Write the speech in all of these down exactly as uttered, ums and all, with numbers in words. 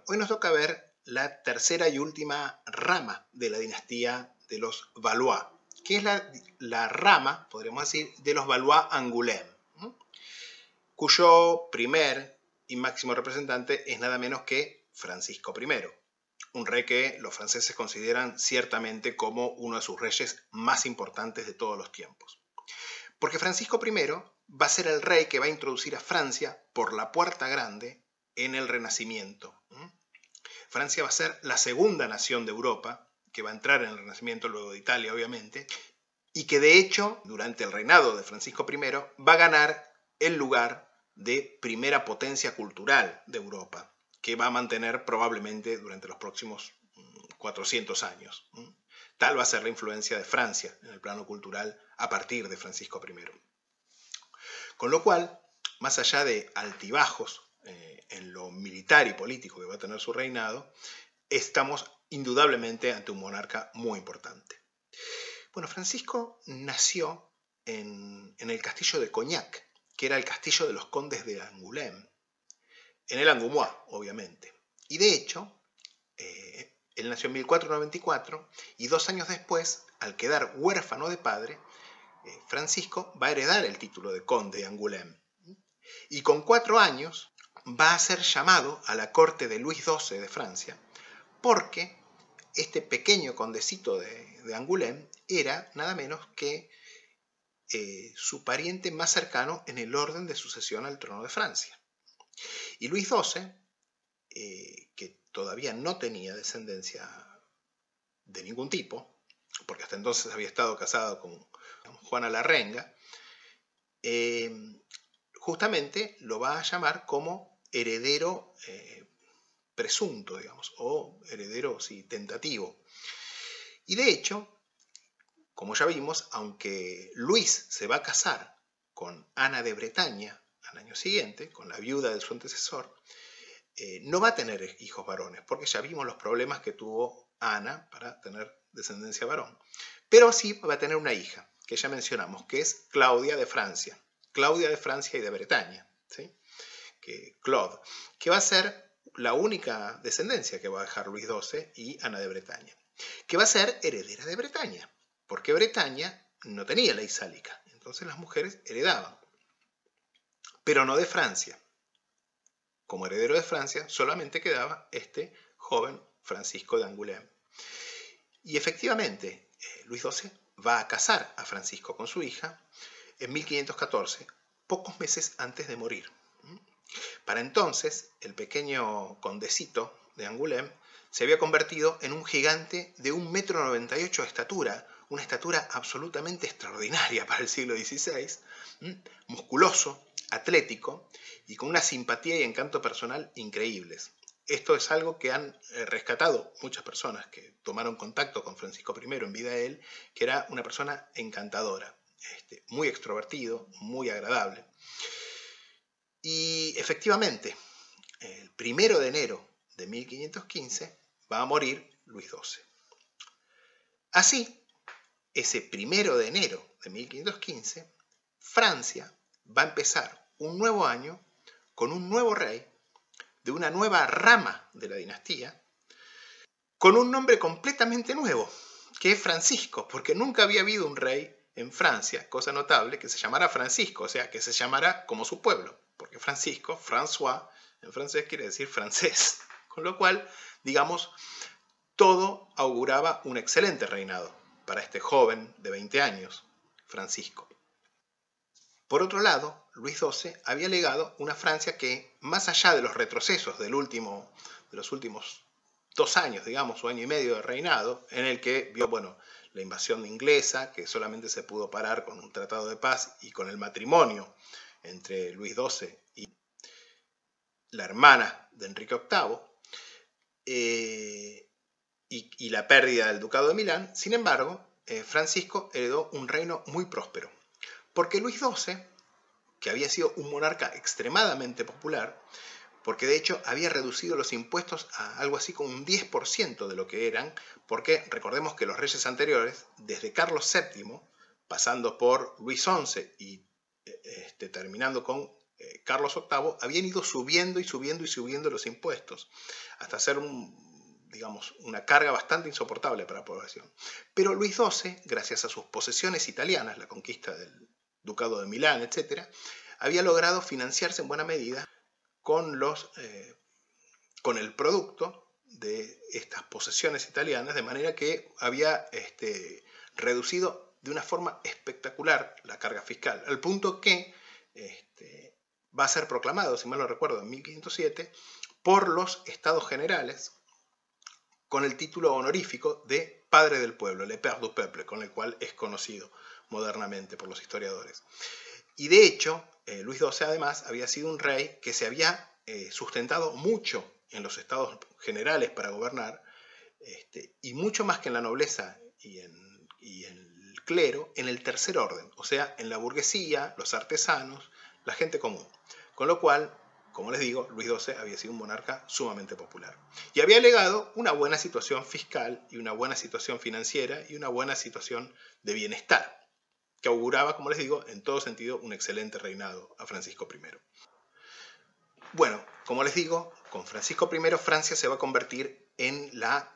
hoy nos toca ver la tercera y última rama de la dinastía de los Valois, que es la, la rama, podríamos decir, de los Valois-Angoulême, ¿no? Cuyo primer y máximo representante es nada menos que Francisco primero, un rey que los franceses consideran ciertamente como uno de sus reyes más importantes de todos los tiempos. Porque Francisco primero va a ser el rey que va a introducir a Francia por la puerta grande en el Renacimiento. Francia va a ser la segunda nación de Europa que va a entrar en el Renacimiento, luego de Italia obviamente, y que de hecho durante el reinado de Francisco primero va a ganar el lugar de primera potencia cultural de Europa, que va a mantener probablemente durante los próximos cuatrocientos años. Tal va a ser la influencia de Francia en el plano cultural a partir de Francisco primero. Con lo cual, más allá de altibajos eh, en lo militar y político que va a tener su reinado, estamos indudablemente ante un monarca muy importante. Bueno, Francisco nació en, en el castillo de Cognac, que era el castillo de los condes de Angoulême, en el Angoumois, obviamente. Y de hecho, eh, él nació en mil cuatrocientos noventa y cuatro y dos años después, al quedar huérfano de padre, eh, Francisco va a heredar el título de conde de Angoulême. Y con cuatro años va a ser llamado a la corte de Luis doce de Francia, porque este pequeño condecito de, de Angoulême era nada menos que eh, su pariente más cercano en el orden de sucesión al trono de Francia. Y Luis doce, eh, que todavía no tenía descendencia de ningún tipo, porque hasta entonces había estado casado con Juana la Renga, eh, justamente lo va a llamar como heredero eh, presunto, digamos, o heredero, sí, tentativo. Y de hecho, como ya vimos, aunque Luis se va a casar con Ana de Bretaña al año siguiente, con la viuda de su antecesor, eh, no va a tener hijos varones, porque ya vimos los problemas que tuvo Ana para tener descendencia varón. Pero sí va a tener una hija, que ya mencionamos, que es Claudia de Francia. Claudia de Francia y de Bretaña, ¿sí? que, Claude, que va a ser la única descendencia que va a dejar Luis doce y Ana de Bretaña, que va a ser heredera de Bretaña, porque Bretaña no tenía ley sálica, entonces las mujeres heredaban, pero no de Francia. Como heredero de Francia solamente quedaba este joven Francisco de Angoulême. Y efectivamente, eh, Luis doce va a casar a Francisco con su hija en mil quinientos catorce, pocos meses antes de morir. Para entonces, el pequeño condecito de Angoulême se había convertido en un gigante de un metro noventa y ocho de estatura, una estatura absolutamente extraordinaria para el siglo dieciséis, musculoso, atlético y con una simpatía y encanto personal increíbles. Esto es algo que han rescatado muchas personas que tomaron contacto con Francisco primero en vida de él, que era una persona encantadora, este, muy extrovertido, muy agradable. Y efectivamente, el primero de enero de mil quinientos quince va a morir Luis doce. Así, ese primero de enero de mil quinientos quince, Francia va a empezar un nuevo año con un nuevo rey de una nueva rama de la dinastía, con un nombre completamente nuevo, que es Francisco, porque nunca había habido un rey en Francia, cosa notable, que se llamara Francisco, o sea, que se llamara como su pueblo, porque Francisco, François, en francés quiere decir francés, con lo cual, digamos, todo auguraba un excelente reinado para este joven de veinte años, Francisco. Por otro lado, Luis doce había legado una Francia que, más allá de los retrocesos del último, de los últimos dos años, digamos, o año y medio de reinado, en el que vio, bueno, la invasión inglesa, que solamente se pudo parar con un tratado de paz y con el matrimonio entre Luis doce y la hermana de Enrique octavo, eh, y, y la pérdida del ducado de Milán. Sin embargo, eh, Francisco heredó un reino muy próspero, porque Luis doce, que había sido un monarca extremadamente popular, porque de hecho había reducido los impuestos a algo así como un diez por ciento de lo que eran, porque recordemos que los reyes anteriores, desde Carlos séptimo, pasando por Luis once y este, terminando con eh, Carlos octavo habían ido subiendo y subiendo y subiendo los impuestos, hasta hacer un, digamos, una carga bastante insoportable para la población. Pero Luis doce, gracias a sus posesiones italianas, la conquista del Ducado de Milán, etcétera, había logrado financiarse en buena medida con, los, eh, con el producto de estas posesiones italianas, de manera que había este, reducido de una forma espectacular la carga fiscal, al punto que este, va a ser proclamado, si mal no recuerdo, en mil quinientos siete, por los Estados Generales, con el título honorífico de Padre del Pueblo, Le Père du Peuple, con el cual es conocido modernamente por los historiadores. Y de hecho, eh, Luis doce además había sido un rey que se había eh, sustentado mucho en los Estados Generales para gobernar, este, y mucho más que en la nobleza y en, y en el clero, en el tercer orden, o sea, en la burguesía, los artesanos, la gente común. Con lo cual, como les digo, Luis doce había sido un monarca sumamente popular. Y había legado una buena situación fiscal y una buena situación financiera y una buena situación de bienestar, que auguraba, como les digo, en todo sentido un excelente reinado a Francisco primero. Bueno, como les digo, con Francisco primero Francia se va a convertir en la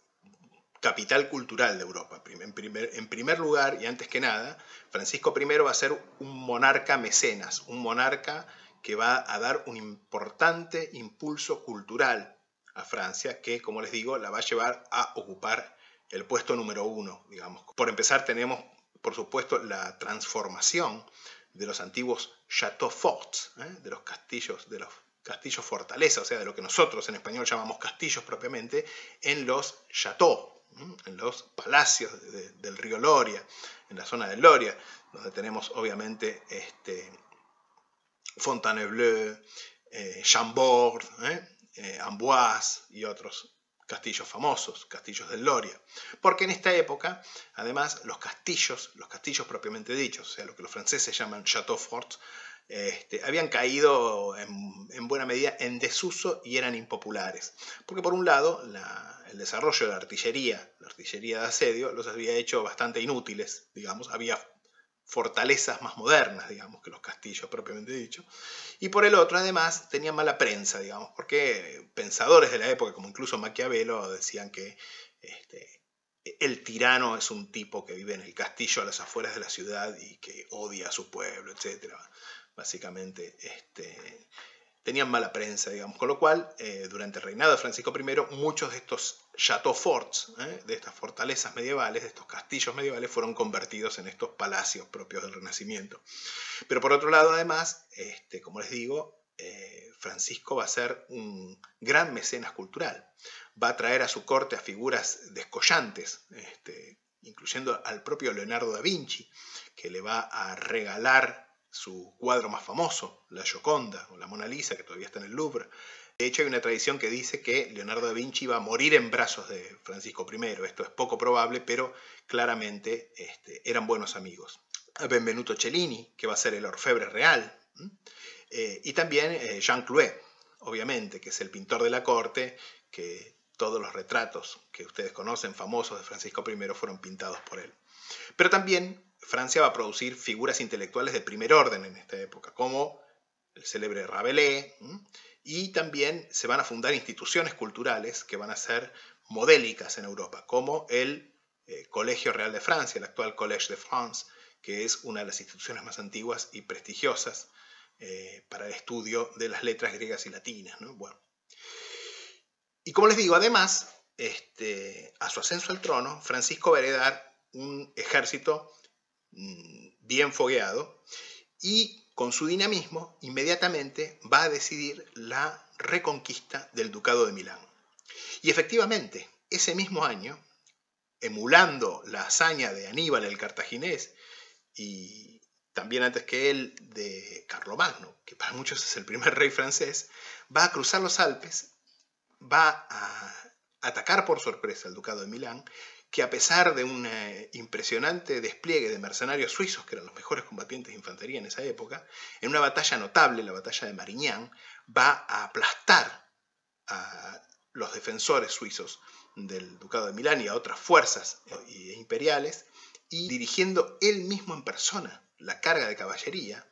capital cultural de Europa. En primer, en primer lugar, y antes que nada, Francisco primero va a ser un monarca mecenas, un monarca que va a dar un importante impulso cultural a Francia, que, como les digo, la va a llevar a ocupar el puesto número uno, digamos. Por empezar, tenemos, por supuesto, la transformación de los antiguos châteaux forts, ¿eh? de los castillos, de los castillos fortaleza, o sea, de lo que nosotros en español llamamos castillos propiamente, en los châteaux, ¿eh? en los palacios de, de, del río Loria, en la zona del Loria, donde tenemos obviamente este, Fontainebleau, eh, Chambord, ¿eh? eh, Amboise y otros castillos famosos, castillos del Loria. Porque en esta época, además, los castillos, los castillos propiamente dichos, o sea, lo que los franceses llaman châteaux forts, este, habían caído en, en buena medida en desuso y eran impopulares. Porque por un lado, la, el desarrollo de la artillería, la artillería de asedio, los había hecho bastante inútiles, digamos, había fortalezas más modernas, digamos, que los castillos propiamente dicho. Y por el otro, además, tenían mala prensa, digamos, porque pensadores de la época, como incluso Maquiavelo, decían que este, el tirano es un tipo que vive en el castillo a las afueras de la ciudad y que odia a su pueblo, etcétera. Básicamente, este, tenían mala prensa, digamos, con lo cual, eh, durante el reinado de Francisco primero, muchos de estos châteaux forts, ¿eh? de estas fortalezas medievales, de estos castillos medievales, fueron convertidos en estos palacios propios del Renacimiento. Pero por otro lado, además, este, como les digo, eh, Francisco va a ser un gran mecenas cultural. Va a traer a su corte a figuras descollantes, este, incluyendo al propio Leonardo da Vinci, que le va a regalar su cuadro más famoso, la Gioconda o la Mona Lisa, que todavía está en el Louvre. De hecho, hay una tradición que dice que Leonardo da Vinci iba a morir en brazos de Francisco primero. Esto es poco probable, pero claramente este, eran buenos amigos. A Benvenuto Cellini, que va a ser el orfebre real, eh, y también eh, Jean Clouet, obviamente, que es el pintor de la corte, que todos los retratos que ustedes conocen, famosos de Francisco primero, fueron pintados por él. Pero también Francia va a producir figuras intelectuales de primer orden en esta época, como el célebre Rabelais, y también se van a fundar instituciones culturales que van a ser modélicas en Europa, como el eh, Colegio Real de Francia, el actual Collège de France, que es una de las instituciones más antiguas y prestigiosas eh, para el estudio de las letras griegas y latinas, ¿no? Bueno. Y como les digo, además, este, a su ascenso al trono, Francisco va a heredar un ejército bien fogueado y con su dinamismo inmediatamente va a decidir la reconquista del Ducado de Milán. Y efectivamente, ese mismo año, emulando la hazaña de Aníbal el Cartaginés y también antes que él de Carlomagno, que para muchos es el primer rey francés, va a cruzar los Alpes, va a atacar por sorpresa el Ducado de Milán, que a pesar de un eh, impresionante despliegue de mercenarios suizos, que eran los mejores combatientes de infantería en esa época, en una batalla notable, la batalla de Marignán, va a aplastar a los defensores suizos del Ducado de Milán y a otras fuerzas eh, imperiales, y dirigiendo él mismo en persona la carga de caballería,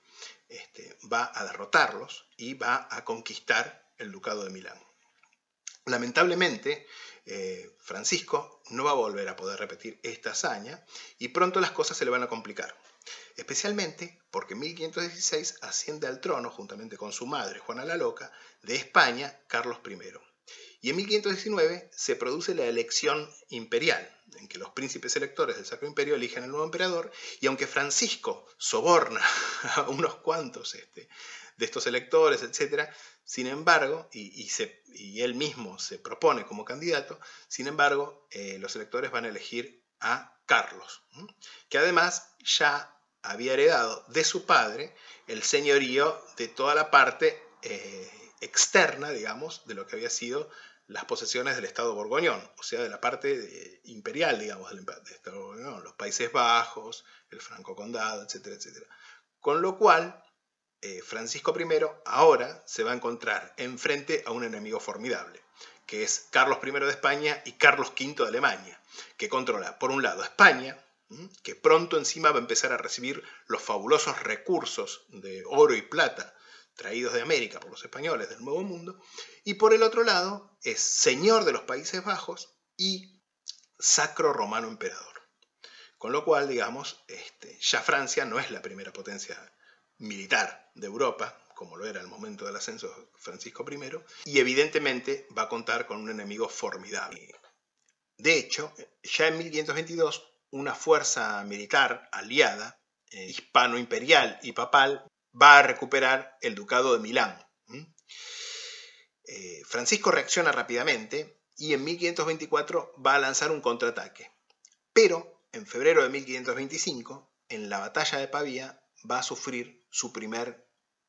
este, va a derrotarlos y va a conquistar el ducado de Milán. Lamentablemente, eh, Francisco no va a volver a poder repetir esta hazaña y pronto las cosas se le van a complicar. Especialmente porque en mil quinientos dieciséis asciende al trono, juntamente con su madre, Juana la Loca, de España, Carlos primero. Y en mil quinientos diecinueve se produce la elección imperial, en que los príncipes electores del Sacro Imperio eligen al nuevo emperador, y aunque Francisco soborna a unos cuantos este, de estos electores, etcétera, sin embargo, y, y, se, y él mismo se propone como candidato, sin embargo, eh, los electores van a elegir a Carlos, ¿sí? Que además ya había heredado de su padre el señorío de toda la parte eh, externa, digamos, de lo que había sido las posesiones del Estado borgoñón, o sea, de la parte de, imperial, digamos, del, del Estado borgoñón, los Países Bajos, el Franco Condado, etcétera, etcétera. Con lo cual, eh, Francisco primero ahora se va a encontrar enfrente a un enemigo formidable, que es Carlos primero de España y Carlos quinto de Alemania, que controla, por un lado, España, que pronto encima va a empezar a recibir los fabulosos recursos de oro y plata traídos de América por los españoles del Nuevo Mundo, y por el otro lado es señor de los Países Bajos y sacro romano emperador. Con lo cual, digamos, este, ya Francia no es la primera potencia militar de Europa, como lo era al momento del ascenso de Francisco primero, y evidentemente va a contar con un enemigo formidable. De hecho, ya en mil quinientos veintidós, una fuerza militar aliada, eh, hispano-imperial y papal, va a recuperar el ducado de Milán. ¿Mm? Eh, Francisco reacciona rápidamente y en mil quinientos veinticuatro va a lanzar un contraataque. Pero en febrero de mil quinientos veinticinco, en la batalla de Pavía, va a sufrir su primer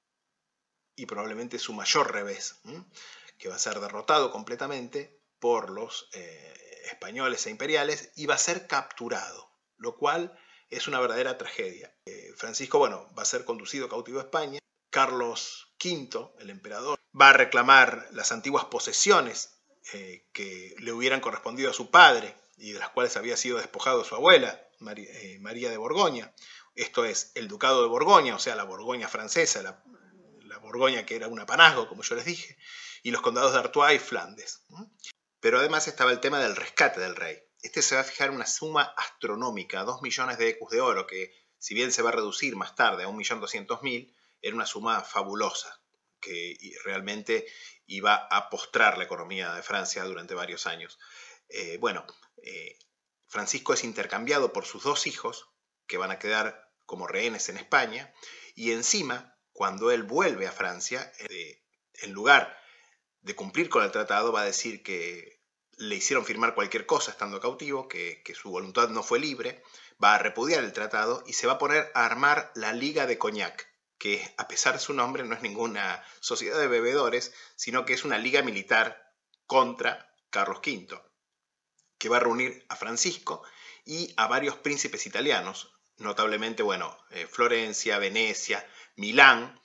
y probablemente su mayor revés, ¿Mm? que va a ser derrotado completamente por los eh, españoles e imperiales y va a ser capturado, lo cual es una verdadera tragedia. Eh, Francisco, bueno, va a ser conducido cautivo a España. Carlos quinto, el emperador, va a reclamar las antiguas posesiones eh, que le hubieran correspondido a su padre y de las cuales había sido despojado su abuela, María, eh, María de Borgoña. Esto es, el ducado de Borgoña, o sea, la Borgoña francesa, la, la Borgoña que era un apanazgo, como yo les dije, y los condados de Artois y Flandes. Pero además estaba el tema del rescate del rey. Este se va a fijar una suma astronómica, dos millones de ecus de oro, que si bien se va a reducir más tarde a un millón doscientos mil, era una suma fabulosa, que realmente iba a postrar la economía de Francia durante varios años. Eh, bueno, eh, Francisco es intercambiado por sus dos hijos, que van a quedar como rehenes en España, y encima, cuando él vuelve a Francia, eh, en lugar de cumplir con el tratado, va a decir que le hicieron firmar cualquier cosa estando cautivo, que, que su voluntad no fue libre, va a repudiar el tratado y se va a poner a armar la Liga de Cognac, que a pesar de su nombre no es ninguna sociedad de bebedores, sino que es una liga militar contra Carlos quinto, que va a reunir a Francisco y a varios príncipes italianos, notablemente, bueno, eh, Florencia, Venecia, Milán,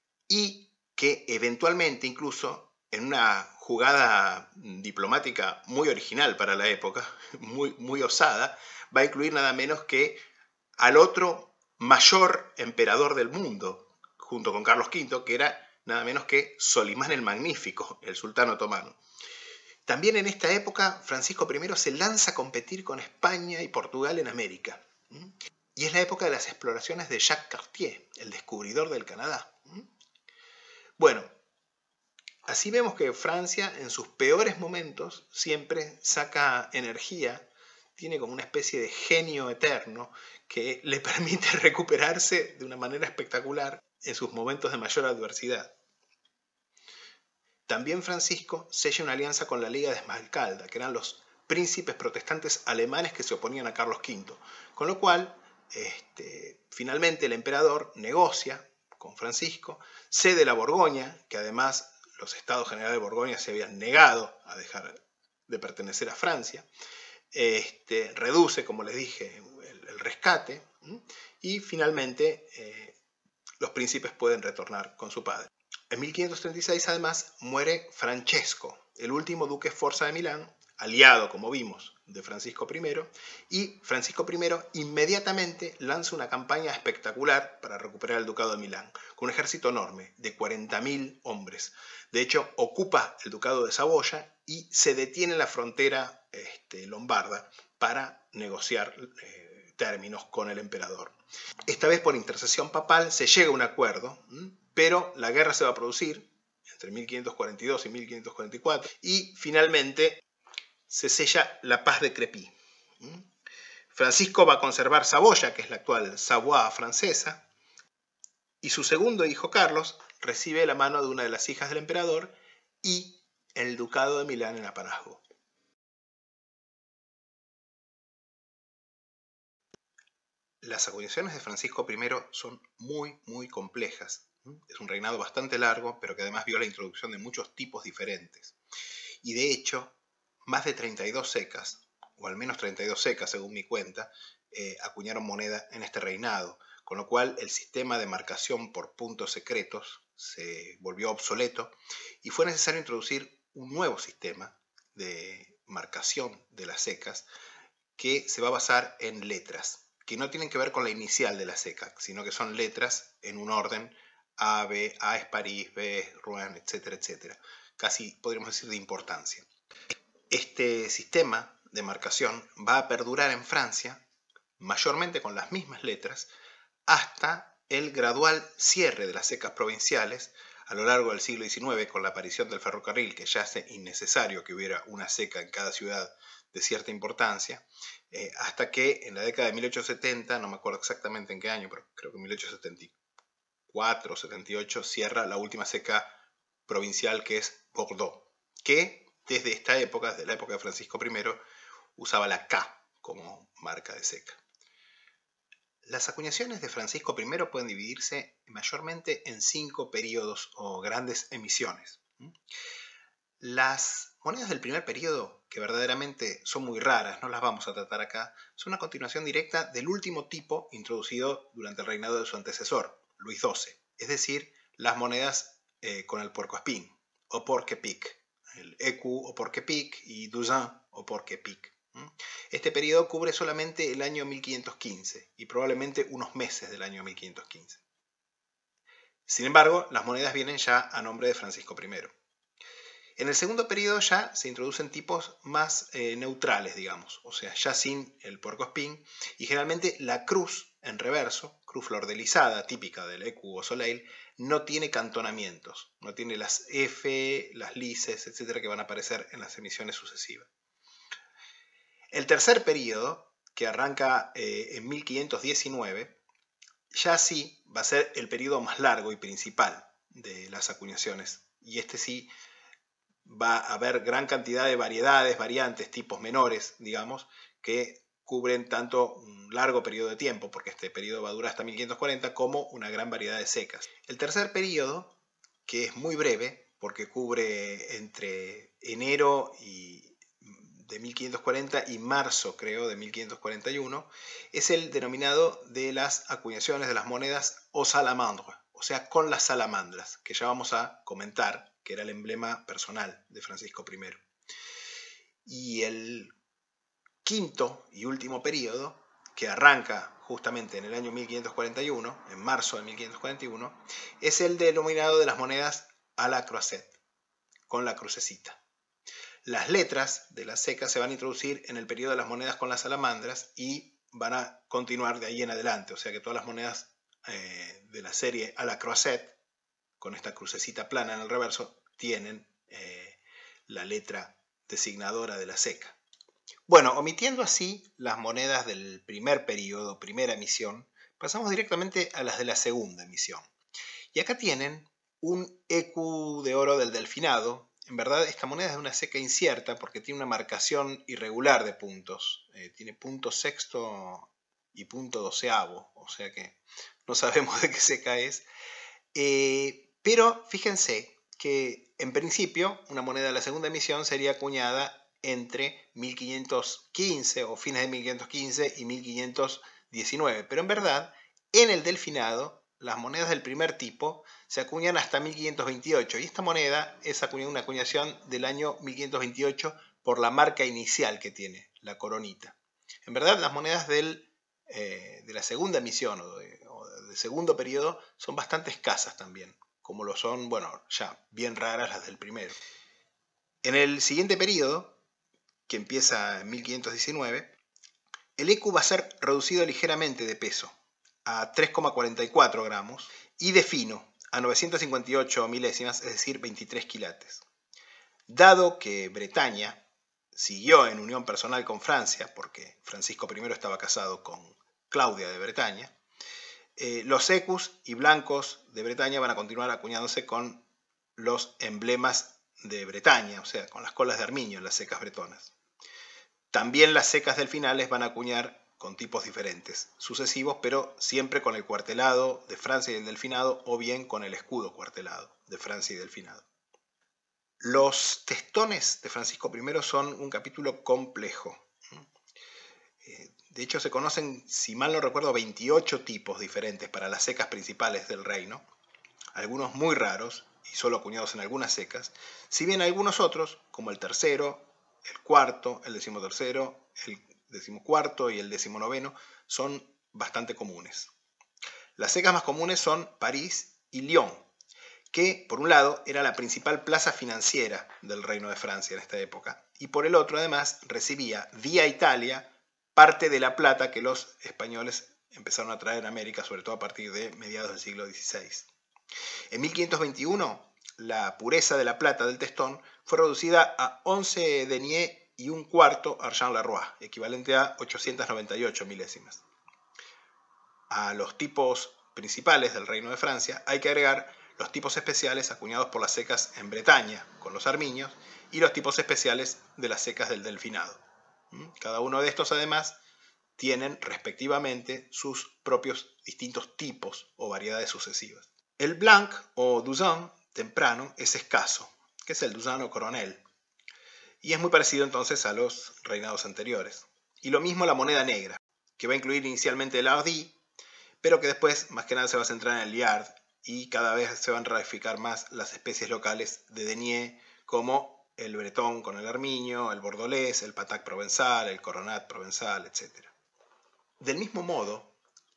y que eventualmente incluso en una jugada diplomática muy original para la época, muy, muy osada, va a incluir nada menos que al otro mayor emperador del mundo, junto con Carlos quinto, que era nada menos que Solimán el Magnífico, el sultán otomano. También en esta época, Francisco primero se lanza a competir con España y Portugal en América. Y es la época de las exploraciones de Jacques Cartier, el descubridor del Canadá. Bueno, así vemos que Francia en sus peores momentos siempre saca energía, tiene como una especie de genio eterno que le permite recuperarse de una manera espectacular en sus momentos de mayor adversidad. También Francisco sella una alianza con la Liga de Esmalcalda, que eran los príncipes protestantes alemanes que se oponían a Carlos quinto, con lo cual este, finalmente el emperador negocia con Francisco, cede la Borgoña, que además los estados generales de Borgoña se habían negado a dejar de pertenecer a Francia, este, reduce, como les dije, el, el rescate, ¿sí? Y finalmente eh, los príncipes pueden retornar con su padre. En mil quinientos treinta y seis, además, muere Francesco, el último duque Sforza de Milán, aliado, como vimos, de Francisco primero, y Francisco primero inmediatamente lanza una campaña espectacular para recuperar el ducado de Milán, con un ejército enorme de cuarenta mil hombres. De hecho, ocupa el ducado de Saboya y se detiene en la frontera este, lombarda para negociar eh, términos con el emperador. Esta vez por intercesión papal se llega a un acuerdo, pero la guerra se va a producir entre mil quinientos cuarenta y dos y mil quinientos cuarenta y cuatro y finalmente se sella la paz de Crepy. Francisco va a conservar Saboya, que es la actual Savoie francesa, y su segundo hijo Carlos recibe la mano de una de las hijas del emperador y el ducado de Milán en Apanasgo. Las acuñaciones de Francisco primero son muy, muy complejas. Es un reinado bastante largo, pero que además vio la introducción de muchos tipos diferentes. Y de hecho, más de treinta y dos secas, o al menos treinta y dos secas según mi cuenta, eh, acuñaron moneda en este reinado, con lo cual el sistema de marcación por puntos secretos se volvió obsoleto y fue necesario introducir un nuevo sistema de marcación de las secas que se va a basar en letras, que no tienen que ver con la inicial de la seca, sino que son letras en un orden A, B, A es París, B es Rouen, etcétera, etcétera. Casi podríamos decir de importancia. Este sistema de marcación va a perdurar en Francia, mayormente con las mismas letras, hasta el gradual cierre de las secas provinciales a lo largo del siglo diecinueve, con la aparición del ferrocarril, que ya hace innecesario que hubiera una seca en cada ciudad de cierta importancia, eh, hasta que en la década de mil ochocientos setenta, no me acuerdo exactamente en qué año, pero creo que en mil ochocientos setenta y cuatro o setenta y ocho, cierra la última seca provincial, que es Bordeaux, que desde esta época, desde la época de Francisco primero, usaba la K como marca de seca. Las acuñaciones de Francisco primero pueden dividirse mayormente en cinco periodos o grandes emisiones. Las monedas del primer periodo, que verdaderamente son muy raras, no las vamos a tratar acá, son una continuación directa del último tipo introducido durante el reinado de su antecesor, Luis doce, es decir, las monedas eh, con el puercoespín, o porc-épic, el écu o porc-épic y douzaine o porc-épic. Este periodo cubre solamente el año mil quinientos quince y probablemente unos meses del año mil quinientos quince. Sin embargo, las monedas vienen ya a nombre de Francisco primero. En el segundo periodo ya se introducen tipos más eh, neutrales, digamos, o sea, ya sin el puercoespín, y generalmente la cruz en reverso, cruz flordelizada, típica del écu o soleil, no tiene cantonamientos, no tiene las F, las lises, etcétera, que van a aparecer en las emisiones sucesivas. El tercer periodo, que arranca eh, en mil quinientos diecinueve, ya sí va a ser el periodo más largo y principal de las acuñaciones, y este sí va a haber gran cantidad de variedades, variantes, tipos menores, digamos, que cubren tanto un largo periodo de tiempo, porque este periodo va a durar hasta mil quinientos cuarenta, como una gran variedad de secas. El tercer periodo, que es muy breve, porque cubre entre enero y de mil quinientos cuarenta y marzo, creo, de mil quinientos cuarenta y uno, es el denominado de las acuñaciones de las monedas aux salamandres, o sea, con las salamandras, que ya vamos a comentar, que era el emblema personal de Francisco primero. Y el quinto y último periodo, que arranca justamente en el año mil quinientos cuarenta y uno, en marzo de mil quinientos cuarenta y uno, es el denominado de las monedas à la croisette, con la crucecita. Las letras de la seca se van a introducir en el periodo de las monedas con las salamandras y van a continuar de ahí en adelante, o sea que todas las monedas eh, de la serie à la croisette, con esta crucecita plana en el reverso, tienen eh, la letra designadora de la seca. Bueno, omitiendo así las monedas del primer periodo, primera emisión, pasamos directamente a las de la segunda emisión. Y acá tienen un écu de oro del Delfinado. En verdad esta moneda es de una seca incierta porque tiene una marcación irregular de puntos. Eh, tiene punto sexto y punto doceavo, o sea que no sabemos de qué seca es. Eh, pero fíjense que en principio una moneda de la segunda emisión sería acuñada entre mil quinientos quince o fines de mil quinientos quince y mil quinientos diecinueve. Pero en verdad, en el Delfinado, las monedas del primer tipo se acuñan hasta mil quinientos veintiocho. Y esta moneda es una acuñación del año mil quinientos veintiocho por la marca inicial que tiene, la coronita. En verdad, las monedas del, eh, de la segunda emisión o, de, o del segundo periodo son bastante escasas también, como lo son, bueno, ya bien raras las del primero. En el siguiente periodo, que empieza en mil quinientos diecinueve, el E Q va a ser reducido ligeramente de peso, a tres coma cuarenta y cuatro gramos, y de fino, a novecientos cincuenta y ocho milésimas, es decir, veintitrés quilates. Dado que Bretaña siguió en unión personal con Francia, porque Francisco primero estaba casado con Claudia de Bretaña, eh, los ecus y blancos de Bretaña van a continuar acuñándose con los emblemas de Bretaña, o sea, con las colas de armiño en las secas bretonas. También las secas delfinales van a acuñar con tipos diferentes, sucesivos, pero siempre con el cuartelado de Francia y el delfinado, o bien con el escudo cuartelado de Francia y delfinado. Los testones de Francisco primero son un capítulo complejo. De hecho, se conocen, si mal no recuerdo, veintiocho tipos diferentes para las secas principales del reino, algunos muy raros y solo acuñados en algunas secas, si bien algunos otros, como el tercero, el cuarto, el decimotercero, el decimocuarto y el decimonoveno, son bastante comunes. Las secas más comunes son París y Lyon, que por un lado era la principal plaza financiera del Reino de Francia en esta época, y por el otro además recibía vía Italia parte de la plata que los españoles empezaron a traer a América, sobre todo a partir de mediados del siglo dieciséis. En mil quinientos veintiuno, la pureza de la plata del testón fue reducida a once deniers y un cuarto argent la roi, equivalente a ochocientos noventa y ocho milésimas. A los tipos principales del Reino de Francia hay que agregar los tipos especiales acuñados por las secas en Bretaña con los armiños y los tipos especiales de las secas del delfinado. Cada uno de estos además tienen respectivamente sus propios distintos tipos o variedades sucesivas. El blanc o douzaine temprano es escaso, que es el douzaine o coronel, y es muy parecido entonces a los reinados anteriores. Y lo mismo la moneda negra, que va a incluir inicialmente el hardi, pero que después más que nada se va a centrar en el liard, y cada vez se van a ramificar más las especies locales de denier, como el bretón con el armiño, el bordolés, el patac provenzal, el coronat provenzal, etcétera. Del mismo modo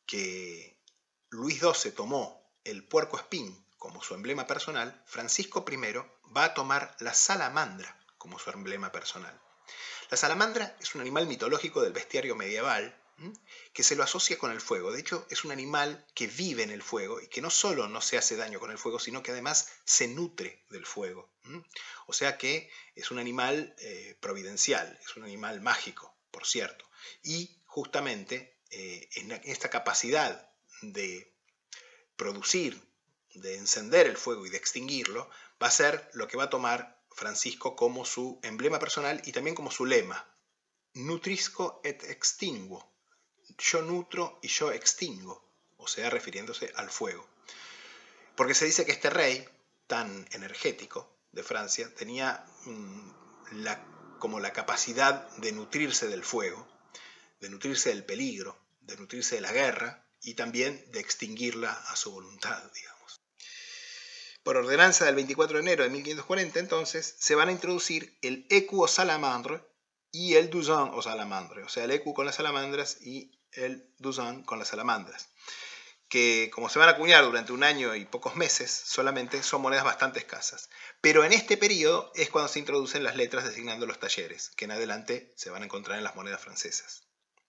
que Luis doce tomó el puerco espín como su emblema personal, Francisco primero va a tomar la salamandra como su emblema personal. La salamandra es un animal mitológico del bestiario medieval que se lo asocia con el fuego. De hecho, es un animal que vive en el fuego y que no solo no se hace daño con el fuego, sino que además se nutre del fuego. O sea que es un animal eh, providencial, es un animal mágico, por cierto. Y justamente eh, en esta capacidad de producir, de encender el fuego y de extinguirlo, va a ser lo que va a tomar Francisco como su emblema personal y también como su lema. Nutrisco et extinguo. Yo nutro y yo extingo, o sea, refiriéndose al fuego. Porque se dice que este rey, tan energético de Francia, tenía mmm, la, como la capacidad de nutrirse del fuego, de nutrirse del peligro, de nutrirse de la guerra y también de extinguirla a su voluntad, digamos. Por ordenanza del veinticuatro de enero de mil quinientos cuarenta, entonces, se van a introducir el écu o salamandre y el douzaine o salamandre, o sea, el écu con las salamandras y el douzaine con las salamandras, que como se van a acuñar durante un año y pocos meses, solamente son monedas bastante escasas. Pero en este periodo es cuando se introducen las letras designando los talleres, que en adelante se van a encontrar en las monedas francesas.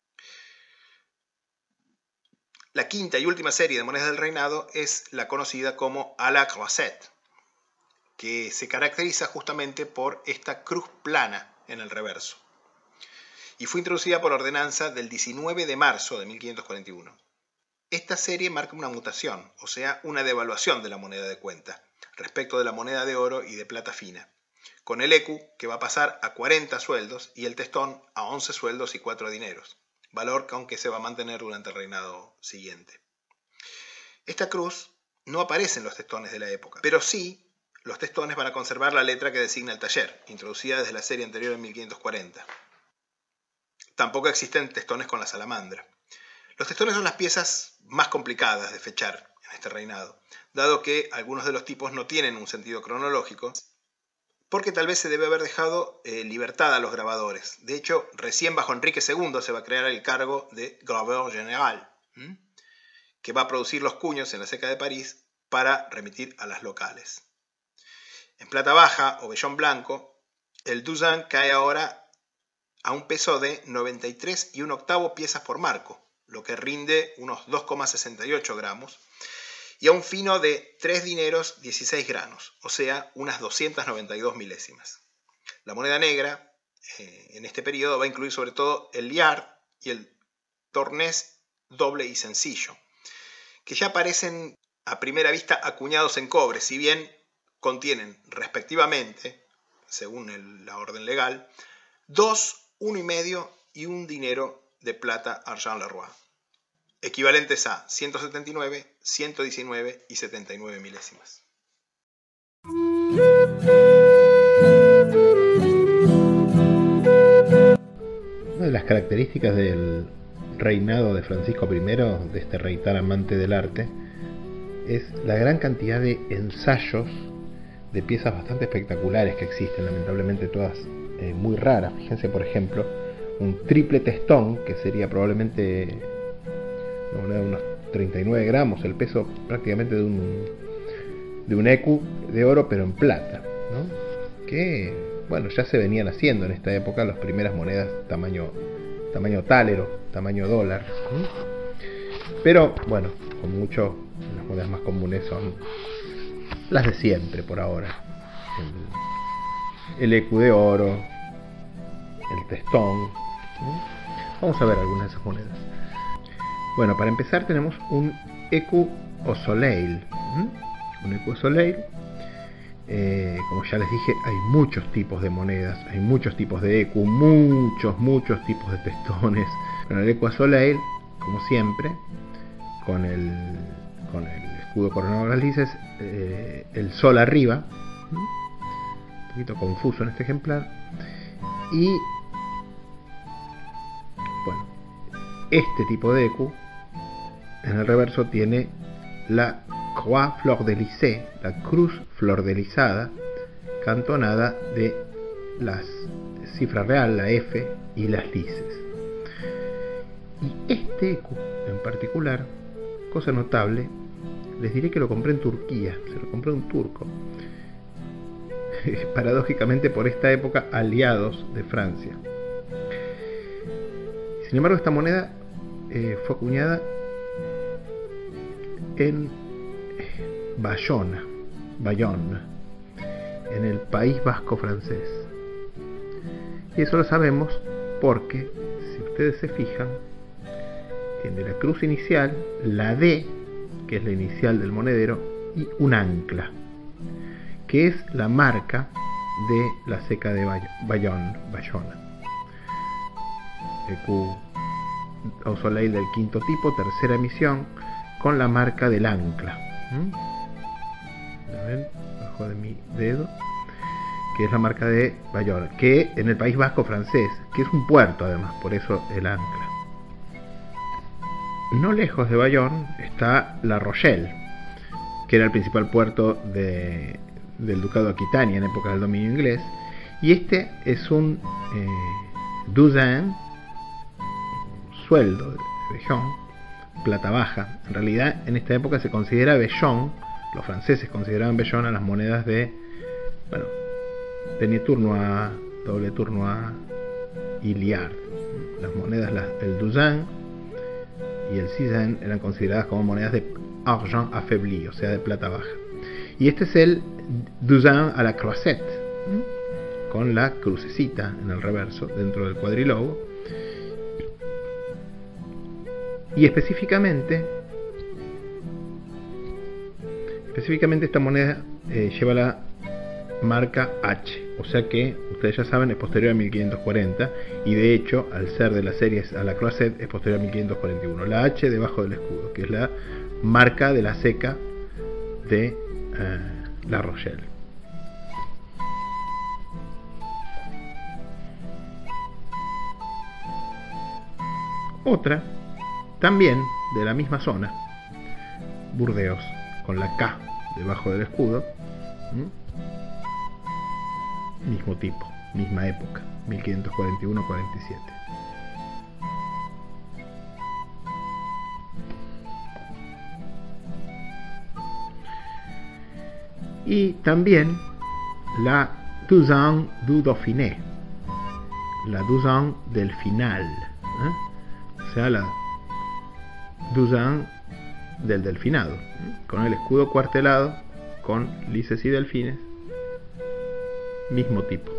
La quinta y última serie de monedas del reinado es la conocida como à la croisette, que se caracteriza justamente por esta cruz plana en el reverso. Y fue introducida por ordenanza del diecinueve de marzo de mil quinientos cuarenta y uno. Esta serie marca una mutación, o sea, una devaluación de la moneda de cuenta, respecto de la moneda de oro y de plata fina, con el écu que va a pasar a cuarenta sueldos y el testón a once sueldos y cuatro dineros, valor que aunque se va a mantener durante el reinado siguiente. Esta cruz no aparece en los testones de la época, pero sí los testones van a conservar la letra que designa el taller, introducida desde la serie anterior en mil quinientos cuarenta. Tampoco existen testones con la salamandra. Los testones son las piezas más complicadas de fechar en este reinado, dado que algunos de los tipos no tienen un sentido cronológico, porque tal vez se debe haber dejado eh, libertad a los grabadores. De hecho, recién bajo Enrique segundo se va a crear el cargo de graveur général, ¿m? que va a producir los cuños en la Ceca de París para remitir a las locales. En plata baja o vellón blanco, el douzaine cae ahora a un peso de noventa y tres y un octavo piezas por marco, lo que rinde unos dos coma sesenta y ocho gramos, y a un fino de tres dineros dieciséis granos, o sea, unas doscientas noventa y dos milésimas. La moneda negra eh, en este periodo va a incluir sobre todo el liard y el tornés doble y sencillo, que ya parecen a primera vista acuñados en cobre, si bien contienen respectivamente, según el, la orden legal, dos, uno y medio y un dinero de plata argent le roi, equivalentes a ciento setenta y nueve, ciento diecinueve y setenta y nueve milésimas. Una de las características del reinado de Francisco primero, de este rey tan amante del arte, es la gran cantidad de ensayos de piezas bastante espectaculares que existen, lamentablemente todas eh, muy raras. Fíjense, por ejemplo, un triple testón, que sería probablemente una moneda de unos treinta y nueve gramos, el peso prácticamente de un de un écu de oro, pero en plata, ¿no? Que, bueno, ya se venían haciendo en esta época las primeras monedas tamaño, tamaño talero, tamaño dólar, ¿no? Pero, bueno, con mucho, las monedas más comunes son las de siempre por ahora. El, el écu de oro, el testón, ¿no? Vamos a ver algunas de esas monedas. Bueno, para empezar tenemos un écu au soleil. ¿Mm? Un écu au soleil. Eh, como ya les dije, hay muchos tipos de monedas, hay muchos tipos de écu, muchos, muchos tipos de testones. Pero el écu au soleil, como siempre, con el, con el escudo coronado de las lices, eh, el sol arriba. ¿Mm? Un poquito confuso en este ejemplar. Y bueno, este tipo de écu en el reverso tiene la croix fleur-de-lysée, la cruz flor-de-lisada, cantonada de las cifra real, la F y las lices. Y este écu en particular, cosa notable, les diré que lo compré en Turquía, se lo compré a un turco, paradójicamente por esta época aliados de Francia. Sin embargo, esta moneda eh, fue acuñada en Bayona, Bayonne, en el País Vasco francés. Y eso lo sabemos porque, si ustedes se fijan, tiene la cruz inicial, la D, que es la inicial del monedero, y un ancla, que es la marca de la Ceca de Bayonne, Bayona. Écu au soleil del quinto tipo, tercera emisión, con la marca del ancla. ¿Mm? ¿La ven? Abajo de mi dedo, que es la marca de Bayonne, que en el País Vasco francés, que es un puerto además, por eso el ancla. No lejos de Bayonne está La Rochelle, que era el principal puerto de, del ducado de Aquitania en época del dominio inglés, y este es un eh, douzaine, sueldo de vellón, plata baja. En realidad en esta época se considera vellón, los franceses consideraban vellón a las monedas de, bueno, denier tournois, doble tournois y liard. Las monedas, las, el douzaine y el seizaine eran consideradas como monedas de argent affaibli, o sea, de plata baja. Y este es el douzaine à la croisette, ¿sí? Con la crucecita en el reverso, dentro del cuadrilogo. Y específicamente, específicamente esta moneda eh, lleva la marca H, o sea que ustedes ya saben, es posterior a mil quinientos cuarenta, y de hecho, al ser de las series a la croisette, es posterior a mil quinientos cuarenta y uno. La H debajo del escudo, que es la marca de la Ceca de eh, La Rochelle. Otra, también de la misma zona, Burdeos, con la K debajo del escudo. ¿Mm? mismo tipo, misma época, mil quinientos cuarenta y uno a cuarenta y siete. Y también la douzaine du Dauphiné, la douzaine del final, ¿eh? O sea, la douzaine del delfinado, ¿eh? Con el escudo cuartelado, con lices y delfines, mismo tipo.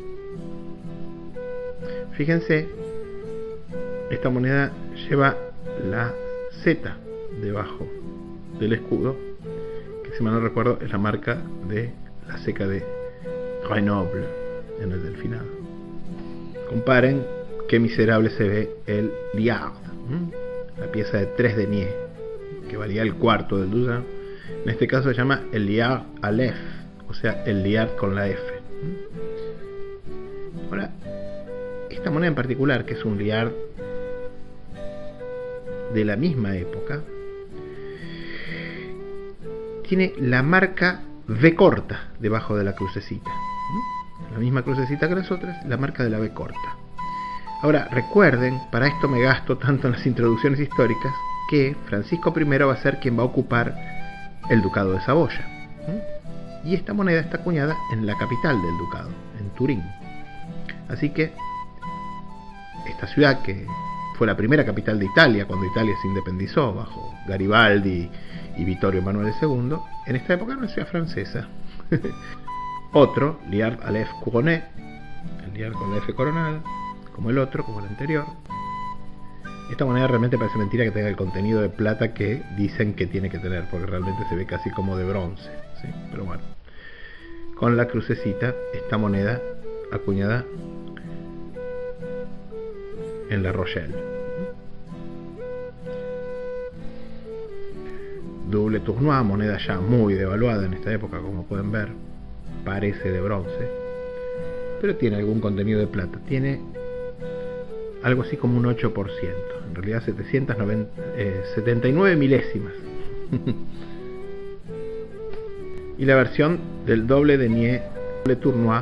Fíjense, esta moneda lleva la Z debajo del escudo, que si mal no recuerdo es la marca de la ceca de Grenoble en el delfinado. Comparen qué miserable se ve el liard, ¿eh? La pieza de tres deniers, que valía el cuarto del douzaine. En este caso se llama el liard Aleph, o sea, el liard con la F. Ahora, esta moneda en particular, que es un liard de la misma época, tiene la marca V corta debajo de la crucecita. La misma crucecita que las otras, la marca de la V corta. Ahora, recuerden, para esto me gasto tanto en las introducciones históricas, que Francisco primero va a ser quien va a ocupar el ducado de Saboya. Y esta moneda está acuñada en la capital del ducado, en Turín. Así que esta ciudad, que fue la primera capital de Italia cuando Italia se independizó bajo Garibaldi y Vittorio Emanuele segundo, en esta época era una ciudad francesa. Otro, liard Aleph couronné, el liard con la F coronada, como el otro, como el anterior. Esta moneda realmente parece mentira que tenga el contenido de plata que dicen que tiene que tener, porque realmente se ve casi como de bronce, ¿sí? Pero bueno, con la crucecita, esta moneda acuñada en La Rochelle. Double tournois, moneda ya muy devaluada en esta época, como pueden ver, parece de bronce, pero tiene algún contenido de plata. Tiene algo así como un ocho por ciento, en realidad setecientos setenta y nueve milésimas. Y la versión del doble denier, doble tournois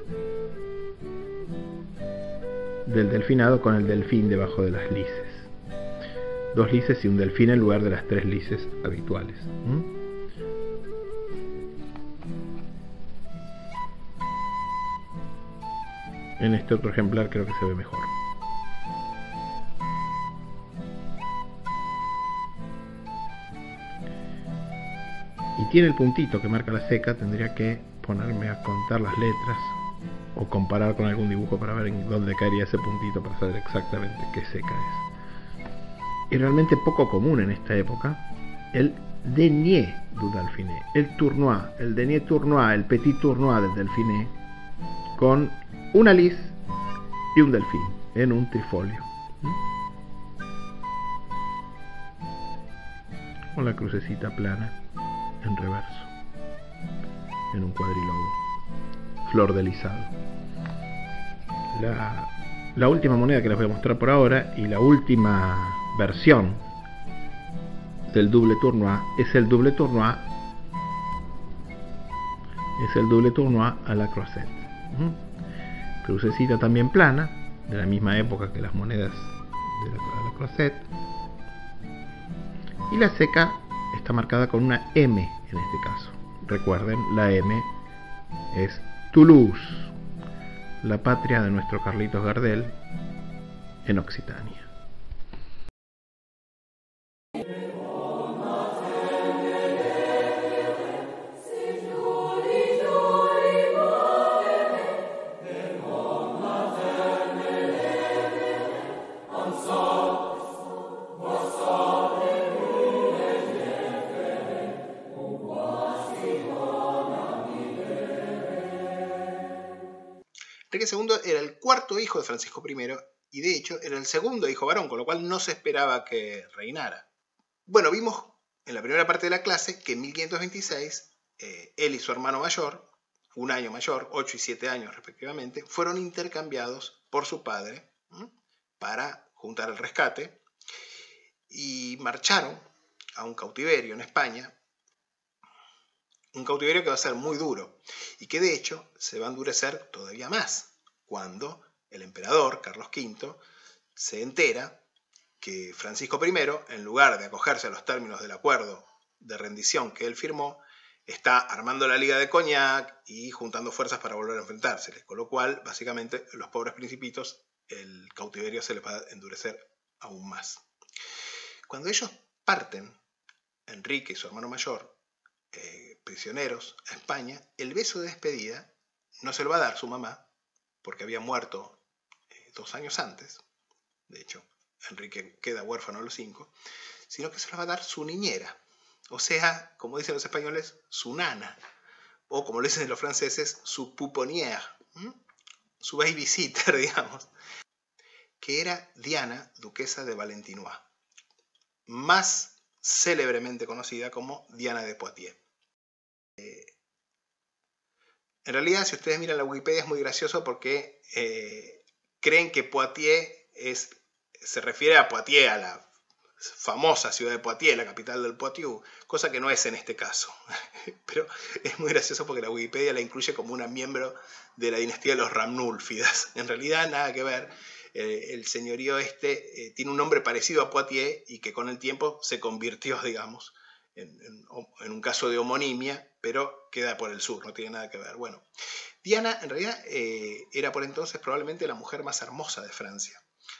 del delfinado con el delfín debajo de las lices. Dos lices y un delfín en lugar de las tres lices habituales. ¿Mm? En este otro ejemplar creo que se ve mejor. Y tiene el puntito que marca la ceca. Tendría que ponerme a contar las letras o comparar con algún dibujo para ver en dónde caería ese puntito para saber exactamente qué ceca es. Es realmente poco común en esta época el denier du Dauphiné, el tournois, el denier tournois, el petit tournois del Dauphiné, con una lis y un delfín en un trifolio, con la crucecita plana en reverso, en un cuadrilogo, flor de lisado. La, la última moneda que les voy a mostrar por ahora, y la última versión del double tournois, es el double tournois es el double tournois a la croisette. ¿Mm? Crucecita también plana, de la misma época que las monedas de la, de la croisette, y la ceca está marcada con una M en este caso. Recuerden, la M es Toulouse, la patria de nuestro Carlitos Gardel en Occitania. Enrique segundo era el cuarto hijo de Francisco primero y de hecho era el segundo hijo varón, con lo cual no se esperaba que reinara. Bueno, vimos en la primera parte de la clase que en mil quinientos veintiséis eh, él y su hermano mayor, un año mayor, ocho y siete años respectivamente, fueron intercambiados por su padre ¿eh? para juntar el rescate y marcharon a un cautiverio en España Un cautiverio que va a ser muy duro y que de hecho se va a endurecer todavía más cuando el emperador Carlos quinto se entera que Francisco primero, en lugar de acogerse a los términos del acuerdo de rendición que él firmó, está armando la Liga de Cognac y juntando fuerzas para volver a enfrentárseles, con lo cual, básicamente, los pobres principitos, el cautiverio se les va a endurecer aún más. Cuando ellos parten, Enrique y su hermano mayor, eh, prisioneros a España, el beso de despedida no se lo va a dar su mamá, porque había muerto eh, dos años antes, de hecho, Enrique queda huérfano a los cinco, sino que se lo va a dar su niñera, o sea, como dicen los españoles, su nana, o como lo dicen los franceses, su pouponnière, ¿m? Su babysitter, digamos, que era Diana, duquesa de Valentinois, más célebremente conocida como Diana de Poitiers. Eh, en realidad, si ustedes miran la Wikipedia, es muy gracioso porque eh, creen que Poitiers es, se refiere a Poitiers, a la famosa ciudad de Poitiers, la capital del Poitou, cosa que no es en este caso. Pero es muy gracioso porque la Wikipedia la incluye como una miembro de la dinastía de los Ramnúlfidas. En realidad, nada que ver. Eh, el señorío este eh, tiene un nombre parecido a Poitiers y que con el tiempo se convirtió, digamos, en, en, en un caso de homonimia, pero queda por el sur, no tiene nada que ver. Bueno, Diana en realidad eh, era por entonces probablemente la mujer más hermosa de Francia.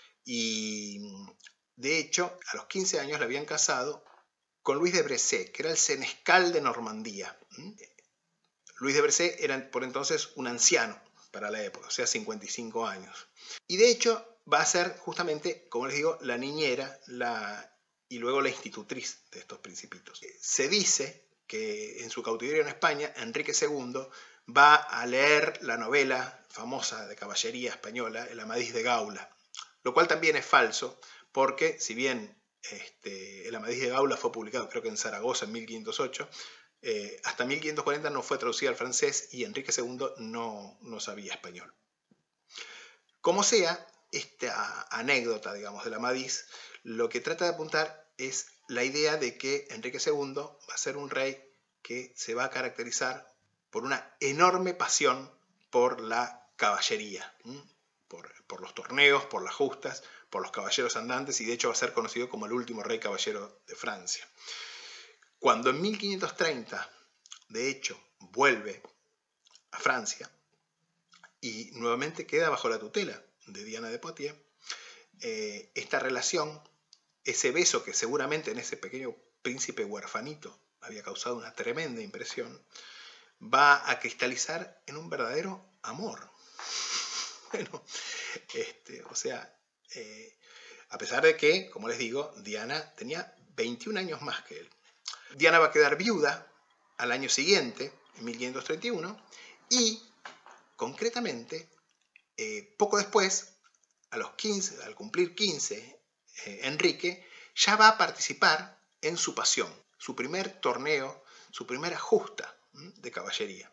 Y de hecho, a los quince años la habían casado con Luis de Bressé, que era el senescal de Normandía. Luis de Bressé era por entonces un anciano para la época, o sea, cincuenta y cinco años. Y de hecho va a ser justamente, como les digo, la niñera la, y luego la institutriz de estos principitos. Se dice que en su cautiverio en España, Enrique segundo va a leer la novela famosa de caballería española, El Amadís de Gaula, lo cual también es falso, porque si bien este, El Amadís de Gaula fue publicado creo que en Zaragoza en mil quinientos ocho, eh, hasta mil quinientos cuarenta no fue traducido al francés y Enrique segundo no, no sabía español. Como sea, esta anécdota, digamos, del Amadís, lo que trata de apuntar es la idea de que Enrique segundo va a ser un rey que se va a caracterizar por una enorme pasión por la caballería, por, por los torneos, por las justas, por los caballeros andantes, y de hecho va a ser conocido como el último rey caballero de Francia. Cuando en mil quinientos treinta, de hecho, vuelve a Francia y nuevamente queda bajo la tutela de Diana de Poitiers, eh, esta relación, ese beso que seguramente en ese pequeño príncipe huerfanito había causado una tremenda impresión, va a cristalizar en un verdadero amor. Bueno, este, o sea, eh, a pesar de que, como les digo, Diana tenía veintiún años más que él. Diana va a quedar viuda al año siguiente, en mil quinientos treinta y uno, y concretamente, eh, poco después, a los quince, al cumplir quince, eh, Enrique ya va a participar en su pasión, su primer torneo, su primera justa de caballería.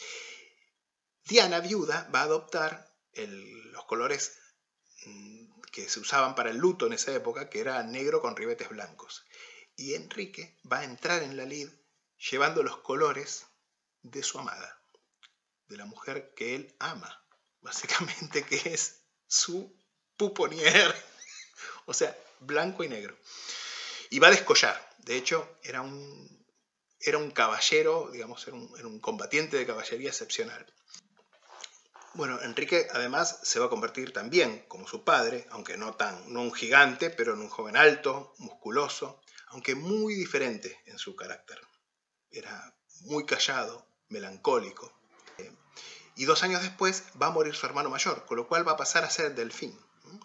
Diana, viuda, va a adoptar el, los colores que se usaban para el luto en esa época, que era negro con ribetes blancos. Y Enrique va a entrar en la lid llevando los colores de su amada, de la mujer que él ama, básicamente, que es su pouponnière, o sea, blanco y negro. Y va a descollar. De hecho, era un, era un caballero, digamos, era un, era un combatiente de caballería excepcional. Bueno, Enrique además se va a convertir también, como su padre, aunque no tan, no un gigante, pero en un joven alto, musculoso, aunque muy diferente en su carácter. Era muy callado, melancólico. Y dos años después va a morir su hermano mayor, con lo cual va a pasar a ser Delfín.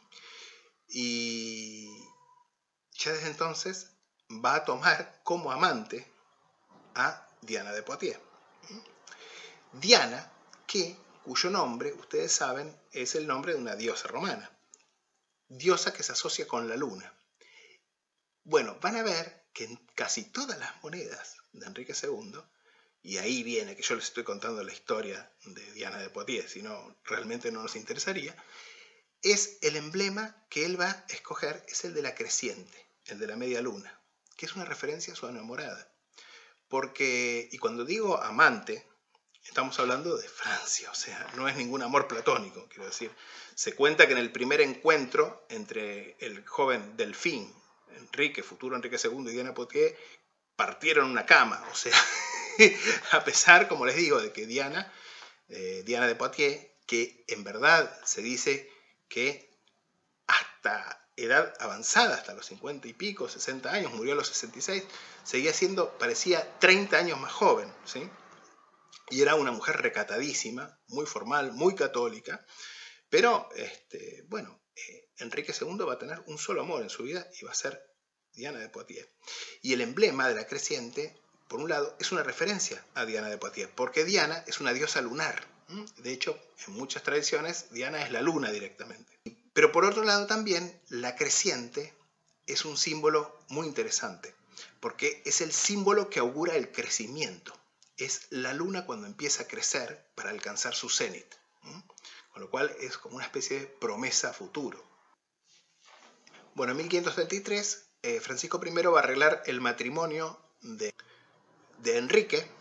Y ya desde entonces va a tomar como amante a Diana de Poitiers. Diana, que, cuyo nombre, ustedes saben, es el nombre de una diosa romana. Diosa que se asocia con la luna. Bueno, van a ver que en casi todas las monedas de Enrique segundo, y ahí viene que yo les estoy contando la historia de Diana de Poitiers, si no, realmente no nos interesaría, es el emblema que él va a escoger, es el de la creciente, el de la media luna, que es una referencia a su enamorada. porque, y cuando digo amante, estamos hablando de Francia, o sea, no es ningún amor platónico, quiero decir. Se cuenta que en el primer encuentro entre el joven Delfín, Enrique, futuro Enrique segundo, y Diana Poitiers, partieron una cama, o sea, a pesar, como les digo, de que Diana, eh, Diana de Poitiers, que en verdad se dice que hasta edad avanzada, hasta los cincuenta y pico, sesenta años, murió a los sesenta y seis, seguía siendo, parecía treinta años más joven, ¿sí? Y era una mujer recatadísima, muy formal, muy católica, pero, este, bueno, eh, Enrique segundo va a tener un solo amor en su vida y va a ser Diana de Poitiers. Y el emblema de la creciente, por un lado, es una referencia a Diana de Poitiers, porque Diana es una diosa lunar. De hecho, en muchas tradiciones, Diana es la luna directamente. Pero por otro lado también, la creciente es un símbolo muy interesante, porque es el símbolo que augura el crecimiento. Es la luna cuando empieza a crecer para alcanzar su cenit. Con lo cual es como una especie de promesa a futuro. Bueno, en mil quinientos treinta y tres, eh, Francisco primero va a arreglar el matrimonio de, de Enrique, eh,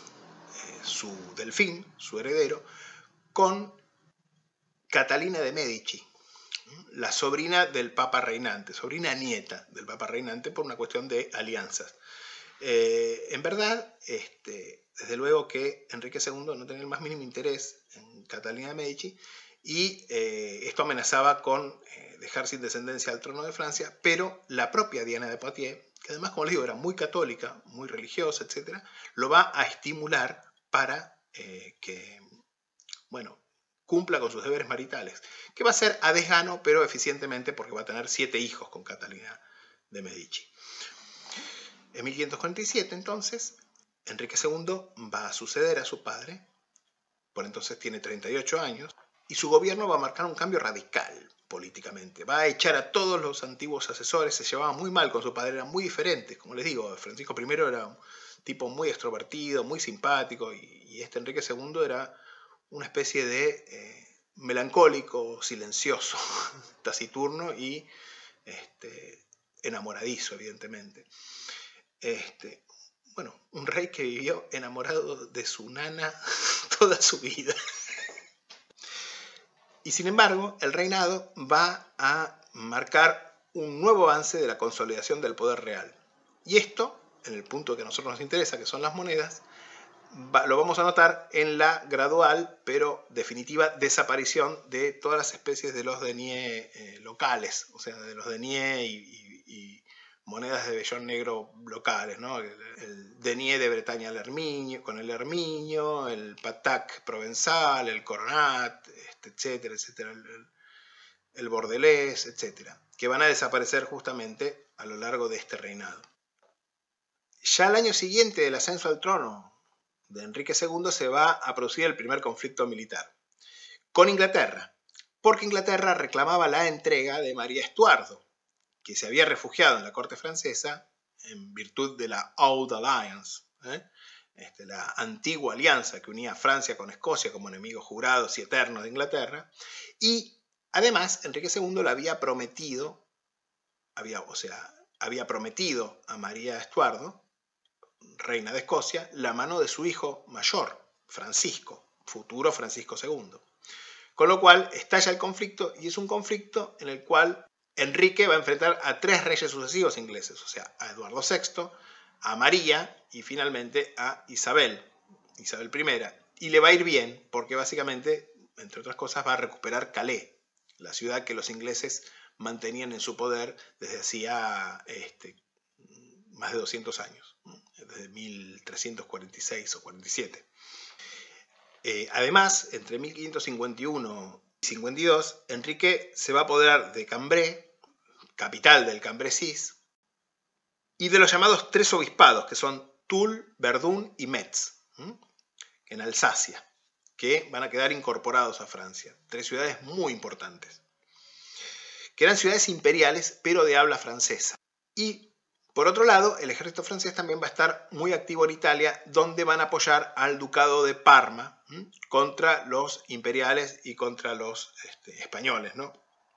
su delfín, su heredero, con Catalina de Medici, la sobrina del Papa reinante, sobrina nieta del Papa reinante por una cuestión de alianzas. Eh, en verdad, este, desde luego que Enrique segundo no tenía el más mínimo interés en Catalina de Medici y eh, esto amenazaba con eh, dejar sin descendencia al trono de Francia, pero la propia Diana de Poitiers, que además, como les digo, era muy católica, muy religiosa, etcétera, lo va a estimular para eh, que, bueno, cumpla con sus deberes maritales, que va a ser a desgano, pero eficientemente, porque va a tener siete hijos con Catalina de Medici. En mil quinientos cuarenta y siete, entonces, Enrique segundo va a suceder a su padre, por entonces tiene treinta y ocho años, y su gobierno va a marcar un cambio radical políticamente. Va a echar a todos los antiguos asesores, se llevaba muy mal con su padre, eran muy diferentes. Como les digo, Francisco primero era un tipo muy extrovertido, muy simpático, y, y este Enrique segundo era una especie de eh, melancólico, silencioso, taciturno y este, enamoradizo, evidentemente. Este, bueno, un rey que vivió enamorado de su nana toda su vida. Y sin embargo, el reinado va a marcar un nuevo avance de la consolidación del poder real. Y esto, en el punto que a nosotros nos interesa, que son las monedas, va, lo vamos a notar en la gradual, pero definitiva, desaparición de todas las especies de los deniers eh, locales, o sea, de los deniers y, y, y monedas de vellón negro locales, ¿no? El, el denier de Bretaña al Herminio, con el Herminio, el patac provenzal, el coronat, este, etcétera, etcétera, el, el bordelés, etcétera, que van a desaparecer justamente a lo largo de este reinado. Ya al año siguiente del ascenso al trono de Enrique segundo se va a producir el primer conflicto militar con Inglaterra, porque Inglaterra reclamaba la entrega de María Estuardo, que se había refugiado en la corte francesa en virtud de la Old Alliance, ¿eh? este, la antigua alianza que unía a Francia con Escocia como enemigos jurados y eternos de Inglaterra, y además Enrique segundo le había prometido, había, o sea, había prometido a María Estuardo, reina de Escocia, la mano de su hijo mayor, Francisco, futuro Francisco segundo. Con lo cual estalla el conflicto y es un conflicto en el cual Enrique va a enfrentar a tres reyes sucesivos ingleses, o sea, a Eduardo sexto, a María y finalmente a Isabel, Isabel primera. Y le va a ir bien porque básicamente, entre otras cosas, va a recuperar Calais, la ciudad que los ingleses mantenían en su poder desde hacía este, más de doscientos años, desde mil trescientos cuarenta y seis o cuarenta y siete. Eh, además, entre mil quinientos cincuenta y uno y cincuenta y dos, Enrique se va a apoderar de Cambrai, capital del Cambrésis, y de los llamados tres obispados, que son Toul, Verdun y Metz, ¿m? en Alsacia, que van a quedar incorporados a Francia. Tres ciudades muy importantes, que eran ciudades imperiales, pero de habla francesa. Y, por otro lado, el ejército francés también va a estar muy activo en Italia, donde van a apoyar al ducado de Parma ¿m? contra los imperiales y contra los este, españoles, ¿no?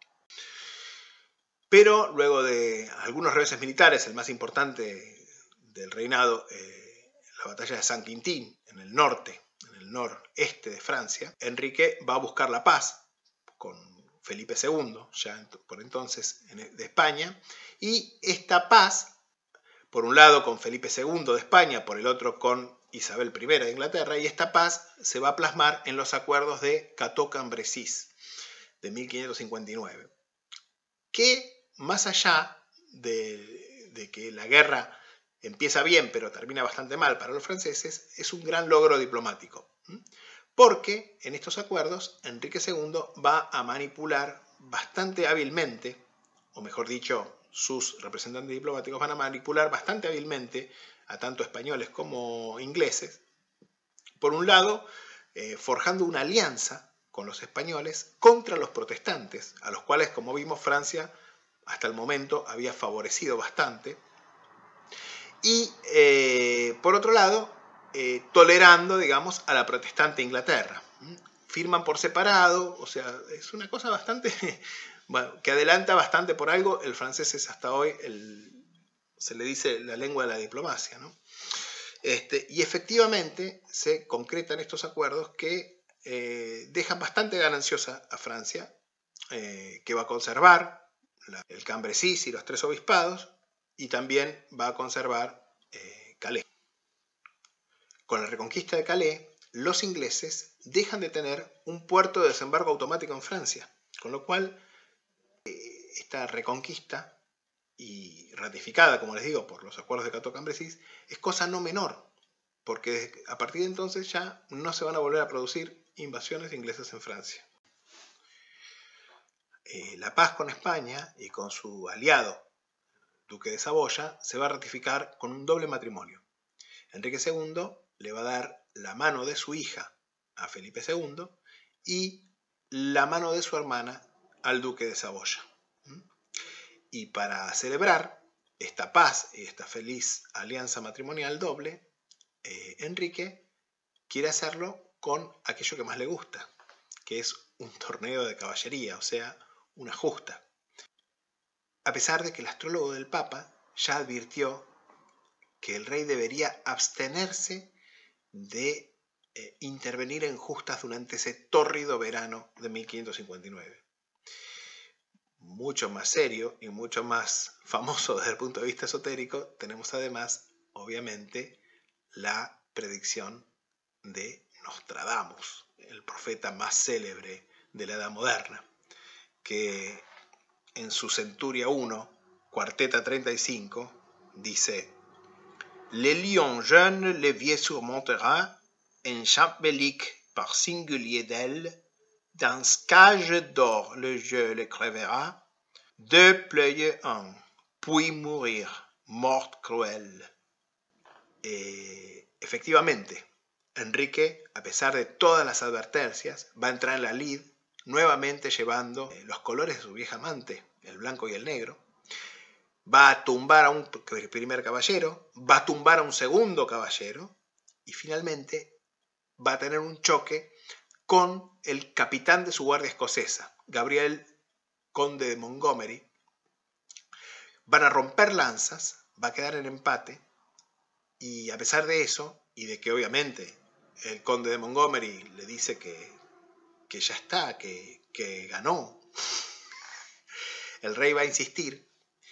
Pero luego de algunos reveses militares, el más importante del reinado, eh, la batalla de Saint-Quentin, en el norte, en el noreste de Francia, Enrique va a buscar la paz con Felipe segundo, ya por entonces de España, y esta paz, por un lado con Felipe segundo de España, por el otro con Isabel primera de Inglaterra, y esta paz se va a plasmar en los acuerdos de Cateau-Cambrésis de mil quinientos cincuenta y nueve, que más allá de, de que la guerra empieza bien pero termina bastante mal para los franceses, es un gran logro diplomático, porque en estos acuerdos Enrique segundo va a manipular bastante hábilmente, o mejor dicho, sus representantes diplomáticos van a manipular bastante hábilmente a tanto españoles como ingleses, por un lado, eh, forjando una alianza con los españoles contra los protestantes, a los cuales, como vimos, Francia hasta el momento había favorecido bastante, y eh, por otro lado, eh, tolerando, digamos, a la protestante Inglaterra. Firman por separado, o sea, es una cosa bastante, bueno, que adelanta bastante por algo. El francés es hasta hoy, el, se le dice la lengua de la diplomacia, ¿no? Este, y efectivamente se concretan estos acuerdos que eh, dejan bastante gananciosa a Francia, eh, que va a conservar la, el Cambrésis y los tres obispados, y también va a conservar eh, Calais. Con la reconquista de Calais, los ingleses dejan de tener un puerto de desembarco automático en Francia, con lo cual eh, esta reconquista, y ratificada, como les digo, por los acuerdos de Cateau-Cambrésis, es cosa no menor, porque a partir de entonces ya no se van a volver a producir invasiones inglesas en Francia. Eh, la paz con España y con su aliado, duque de Saboya, se va a ratificar con un doble matrimonio. Enrique segundo le va a dar la mano de su hija a Felipe segundo y la mano de su hermana al duque de Saboya. Y para celebrar esta paz y esta feliz alianza matrimonial doble, eh, Enrique quiere hacerlo con aquello que más le gusta, que es un torneo de caballería, o sea, una justa. A pesar de que el astrólogo del Papa ya advirtió que el rey debería abstenerse de eh, intervenir en justas durante ese tórrido verano de mil quinientos cincuenta y nueve. Mucho más serio y mucho más famoso desde el punto de vista esotérico, tenemos además, obviamente, la predicción de Nostradamus, el profeta más célebre de la Edad Moderna, que en su Centuria uno, cuarteta treinta y cinco, dice: Le lion jeune l'évier surmontera, en champ bellique par singulier d'ailes, dans cage d'or le jeu le crèvera, deux pleuille un, puis mourir, mort cruel. Eh, efectivamente, Enrique, a pesar de todas las advertencias, va a entrar en la lid, nuevamente llevando los colores de su vieja amante, el blanco y el negro. Va a tumbar a un primer caballero, va a tumbar a un segundo caballero, y finalmente va a tener un choque con el capitán de su guardia escocesa, Gabriel, conde de Montgomery. Van a romper lanzas, va a quedar en empate, y a pesar de eso, y de que obviamente el conde de Montgomery le dice que, que ya está, que, que ganó, el rey va a insistir,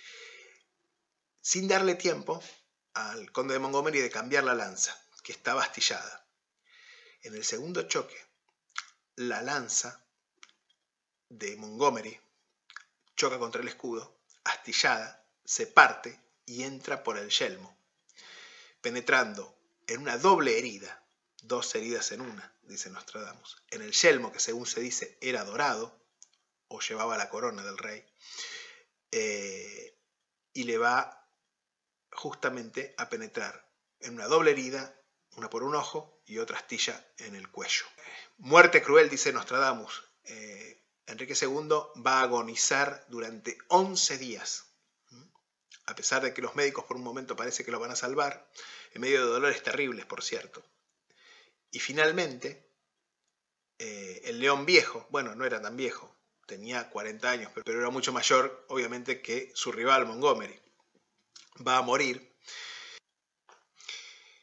sin darle tiempo al conde de Montgomery de cambiar la lanza, que estaba astillada. En el segundo choque, la lanza de Montgomery choca contra el escudo, astillada, se parte y entra por el yelmo, penetrando en una doble herida, dos heridas en una, dice Nostradamus, en el yelmo, que según se dice era dorado, o llevaba la corona del rey, eh, y le va justamente a penetrar en una doble herida, una por un ojo y otra astilla en el cuello. Muerte cruel, dice Nostradamus. Eh, Enrique segundo va a agonizar durante once días. A pesar de que los médicos por un momento parece que lo van a salvar, en medio de dolores terribles, por cierto. Y finalmente, eh, el león viejo, bueno, no era tan viejo, tenía cuarenta años, pero era mucho mayor, obviamente, que su rival Montgomery. Va a morir.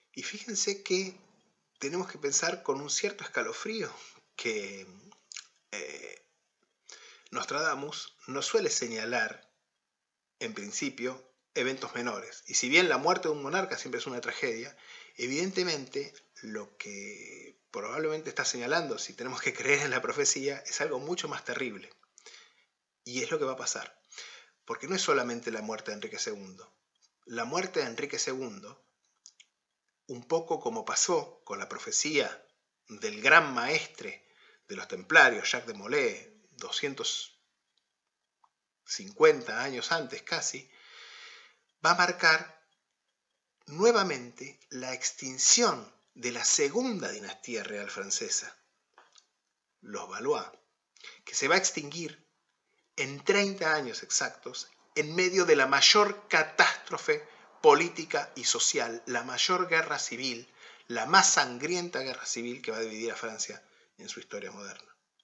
Y fíjense que tenemos que pensar con un cierto escalofrío que eh, Nostradamus nos suele señalar, en principio, eventos menores. Y si bien la muerte de un monarca siempre es una tragedia, evidentemente lo que probablemente está señalando, si tenemos que creer en la profecía, es algo mucho más terrible. Y es lo que va a pasar. Porque no es solamente la muerte de Enrique segundo. La muerte de Enrique segundo, un poco como pasó con la profecía del gran maestre de los templarios, Jacques de Molay, doscientos cincuenta años antes casi, va a marcar nuevamente la extinción de la segunda dinastía real francesa, los Valois, que se va a extinguir en treinta años exactos, en medio de la mayor catástrofe política y social, la mayor guerra civil, la más sangrienta guerra civil que va a dividir a Francia en su historia moderna.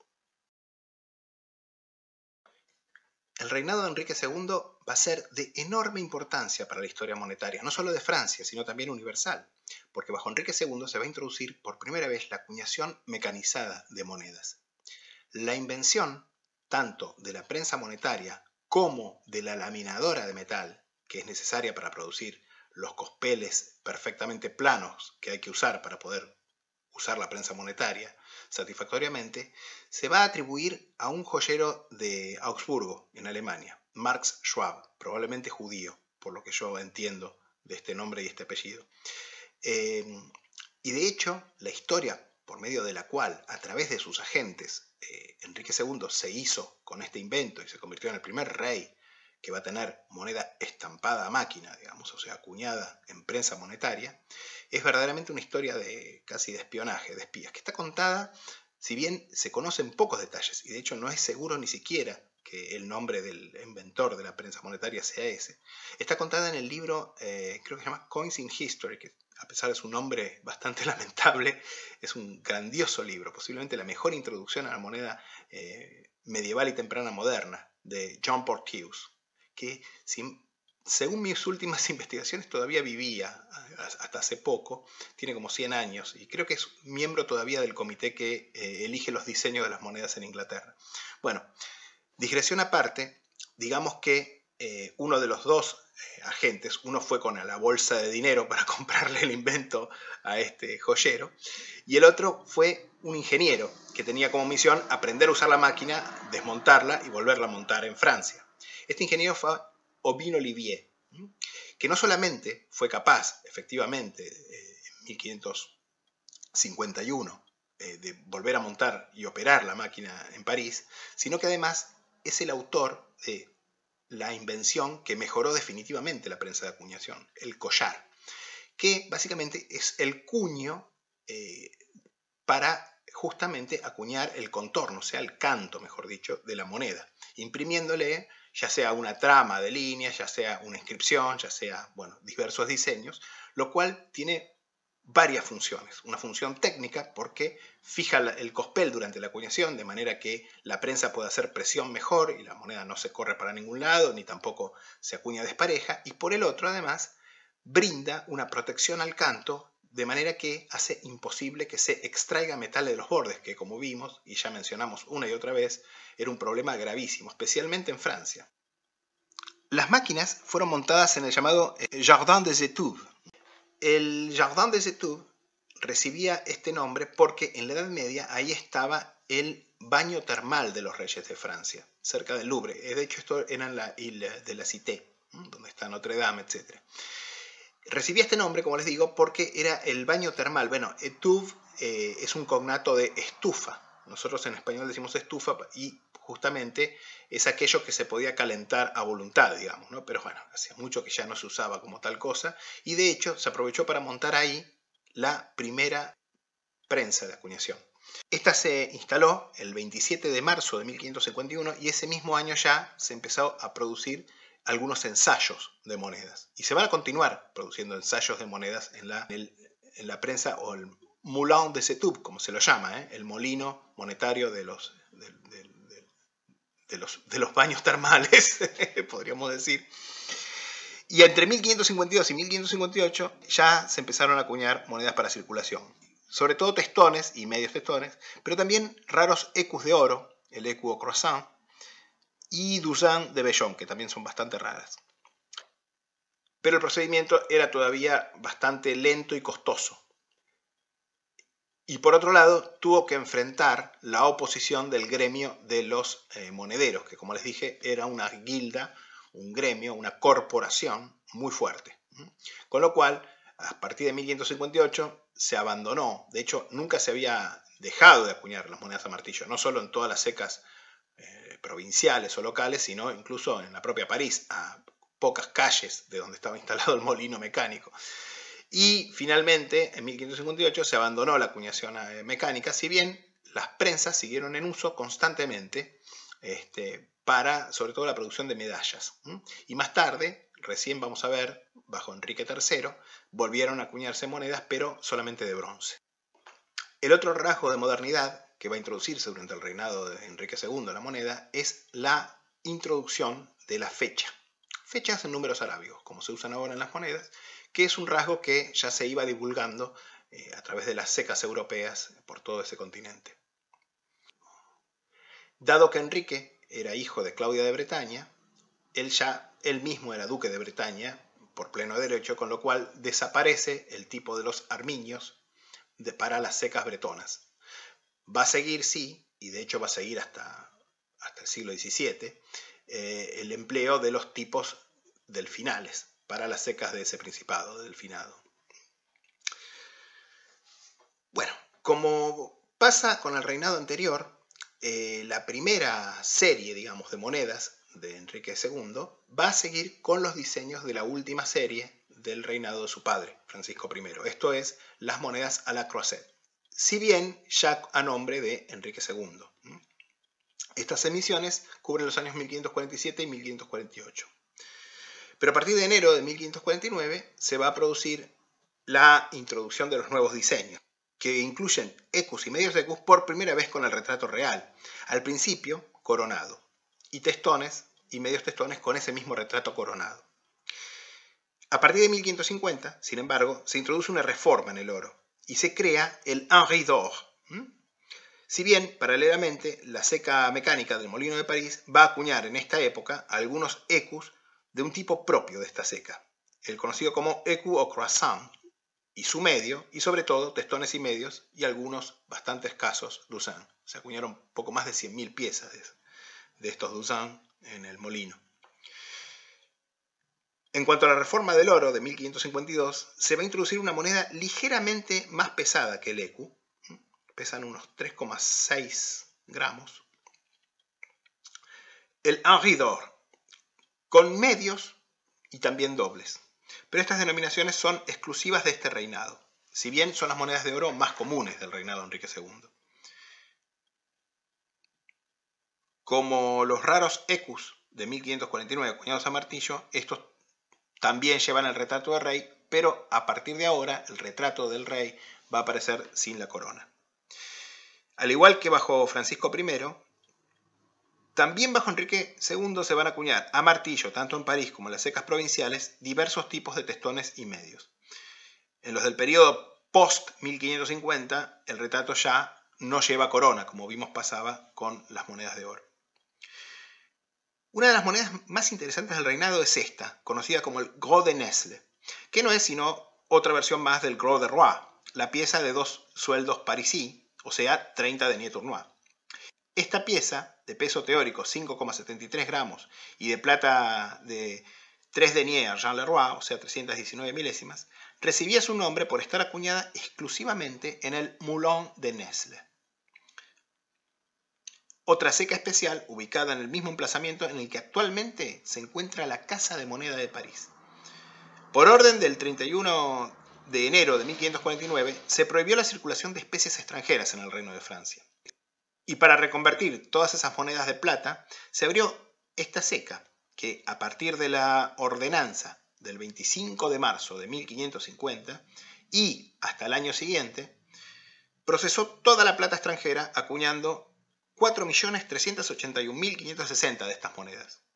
El reinado de Enrique segundo va a ser de enorme importancia para la historia monetaria, no solo de Francia, sino también universal, porque bajo Enrique segundo se va a introducir por primera vez la acuñación mecanizada de monedas. La invención tanto de la prensa monetaria como de la laminadora de metal, que es necesaria para producir los cospeles perfectamente planos que hay que usar para poder usar la prensa monetaria satisfactoriamente, se va a atribuir a un joyero de Augsburgo, en Alemania, Max Schwab, probablemente judío, por lo que yo entiendo de este nombre y este apellido. Eh, y de hecho, la historia por medio de la cual, a través de sus agentes, eh, Enrique segundo se hizo con este invento y se convirtió en el primer rey que va a tener moneda estampada a máquina, digamos, o sea, acuñada en prensa monetaria, es verdaderamente una historia de casi de espionaje, de espías, que está contada, si bien se conocen pocos detalles, y de hecho no es seguro ni siquiera que el nombre del inventor de la prensa monetaria sea ese, está contada en el libro, eh, creo que se llama Coins in History, que a pesar de su nombre bastante lamentable, es un grandioso libro, posiblemente la mejor introducción a la moneda eh, medieval y temprana moderna, de John Porteous, que sin, según mis últimas investigaciones todavía vivía hasta hace poco, tiene como cien años, y creo que es miembro todavía del comité que eh, elige los diseños de las monedas en Inglaterra. Bueno, digresión aparte, digamos que eh, uno de los dos eh, agentes, uno fue con la bolsa de dinero para comprarle el invento a este joyero, y el otro fue un ingeniero que tenía como misión aprender a usar la máquina, desmontarla y volverla a montar en Francia. Este ingeniero fue Aubin Olivier, que no solamente fue capaz, efectivamente, eh, en mil quinientos cincuenta y uno, eh, de volver a montar y operar la máquina en París, sino que además es el autor de la invención que mejoró definitivamente la prensa de acuñación, el collar, que básicamente es el cuño eh, para justamente acuñar el contorno, o sea, el canto, mejor dicho, de la moneda, imprimiéndole ya sea una trama de líneas, ya sea una inscripción, ya sea, bueno, diversos diseños, lo cual tiene varias funciones. Una función técnica porque fija el cospel durante la acuñación de manera que la prensa pueda hacer presión mejor y la moneda no se corre para ningún lado ni tampoco se acuña despareja, y por el otro además brinda una protección al canto de manera que hace imposible que se extraiga metal de los bordes, que como vimos y ya mencionamos una y otra vez era un problema gravísimo, especialmente en Francia. Las máquinas fueron montadas en el llamado Jardin des Étuves. El Jardin des Étuves recibía este nombre porque en la Edad Media ahí estaba el baño termal de los reyes de Francia, cerca del Louvre. De hecho, esto era en la Ile de la Cité, donde está Notre Dame, etcétera. Recibía este nombre, como les digo, porque era el baño termal. Bueno, étuve eh, es un cognato de estufa. Nosotros en español decimos estufa y justamente es aquello que se podía calentar a voluntad, digamos, ¿no? Pero bueno, hacía mucho que ya no se usaba como tal cosa y de hecho se aprovechó para montar ahí la primera prensa de acuñación. Esta se instaló el veintisiete de marzo de mil quinientos cincuenta y uno y ese mismo año ya se empezó a producir algunos ensayos de monedas. Y se van a continuar produciendo ensayos de monedas en la, en el, en la prensa o el Moulin des Étuves, como se lo llama, ¿eh? El molino monetario de los, de, de, de, de los, de los baños termales, podríamos decir. Y entre mil quinientos cincuenta y dos y mil quinientos cincuenta y ocho ya se empezaron a acuñar monedas para circulación. Sobre todo testones y medios testones, pero también raros ecus de oro, el écu au croissant, y douzaine de Bellon, que también son bastante raras. Pero el procedimiento era todavía bastante lento y costoso. Y por otro lado, tuvo que enfrentar la oposición del gremio de los eh, monederos, que como les dije, era una guilda, un gremio, una corporación muy fuerte. Con lo cual, a partir de mil quinientos cincuenta y ocho, se abandonó. De hecho, nunca se había dejado de acuñar las monedas a martillo, no solo en todas las secas eh, provinciales o locales, sino incluso en la propia París, a pocas calles de donde estaba instalado el molino mecánico. Y finalmente, en mil quinientos cincuenta y ocho, se abandonó la acuñación mecánica, si bien las prensas siguieron en uso constantemente este, para, sobre todo, la producción de medallas. Y más tarde, recién vamos a ver, bajo Enrique tercero, volvieron a acuñarse monedas, pero solamente de bronce. El otro rasgo de modernidad que va a introducirse durante el reinado de Enrique segundo en la moneda es la introducción de la fecha. Fechas en números arábigos, como se usan ahora en las monedas, que es un rasgo que ya se iba divulgando eh, a través de las secas europeas por todo ese continente. Dado que Enrique era hijo de Claudia de Bretaña, él ya él mismo era duque de Bretaña por pleno derecho, con lo cual desaparece el tipo de los armiños de, para las secas bretonas. Va a seguir, sí, y de hecho va a seguir hasta, hasta el siglo diecisiete, eh, el empleo de los tipos delfinales para las secas de ese principado, delfinado. Bueno, como pasa con el reinado anterior, eh, la primera serie, digamos, de monedas de Enrique segundo va a seguir con los diseños de la última serie del reinado de su padre, Francisco primero. Esto es, las monedas a la croisette, si bien ya a nombre de Enrique segundo. Estas emisiones cubren los años mil quinientos cuarenta y siete y mil quinientos cuarenta y ocho. Pero a partir de enero de mil quinientos cuarenta y nueve se va a producir la introducción de los nuevos diseños, que incluyen ecus y medios ecus por primera vez con el retrato real. Al principio, coronado, y testones y medios testones con ese mismo retrato coronado. A partir de mil quinientos cincuenta, sin embargo, se introduce una reforma en el oro y se crea el Henri d'Or. Si bien, paralelamente, la seca mecánica del molino de París va a acuñar en esta época algunos ecus de un tipo propio de esta seca, el conocido como écu au croissant, y su medio, y sobre todo testones y medios, y algunos bastante escasos douzaine. Se acuñaron poco más de cien mil piezas de, de estos douzaine en el molino. En cuanto a la reforma del oro de mil quinientos cincuenta y dos, se va a introducir una moneda ligeramente más pesada que el écu, pesan unos tres coma seis gramos, el Henri d'Or, con medios y también dobles. Pero estas denominaciones son exclusivas de este reinado, si bien son las monedas de oro más comunes del reinado de Enrique segundo. Como los raros ecus de mil quinientos cuarenta y nueve acuñados a martillo, estos también llevan el retrato del rey, pero a partir de ahora el retrato del rey va a aparecer sin la corona. Al igual que bajo Francisco primero, también bajo Enrique segundo se van a acuñar a martillo, tanto en París como en las secas provinciales, diversos tipos de testones y medios. En los del periodo post mil quinientos cincuenta, el retrato ya no lleva corona, como vimos pasaba con las monedas de oro. Una de las monedas más interesantes del reinado es esta, conocida como el Gros de Nesle, que no es sino otra versión más del Gros de Roi, la pieza de dos sueldos parisí, o sea, treinta deniers tournois. Esta pieza, de peso teórico cinco coma setenta y tres gramos y de plata de tres deniers Jean Leroy, o sea, trescientas diecinueve milésimas, recibía su nombre por estar acuñada exclusivamente en el Moulin de Nesle. Otra seca especial ubicada en el mismo emplazamiento en el que actualmente se encuentra la Casa de Moneda de París. Por orden del treinta y uno de enero de mil quinientos cuarenta y nueve, se prohibió la circulación de especies extranjeras en el Reino de Francia. Y para reconvertir todas esas monedas de plata, se abrió esta seca, que a partir de la ordenanza del veinticinco de marzo de mil quinientos cincuenta y hasta el año siguiente, procesó toda la plata extranjera acuñando cuatro millones trescientos ochenta y un mil quinientos sesenta de estas monedas.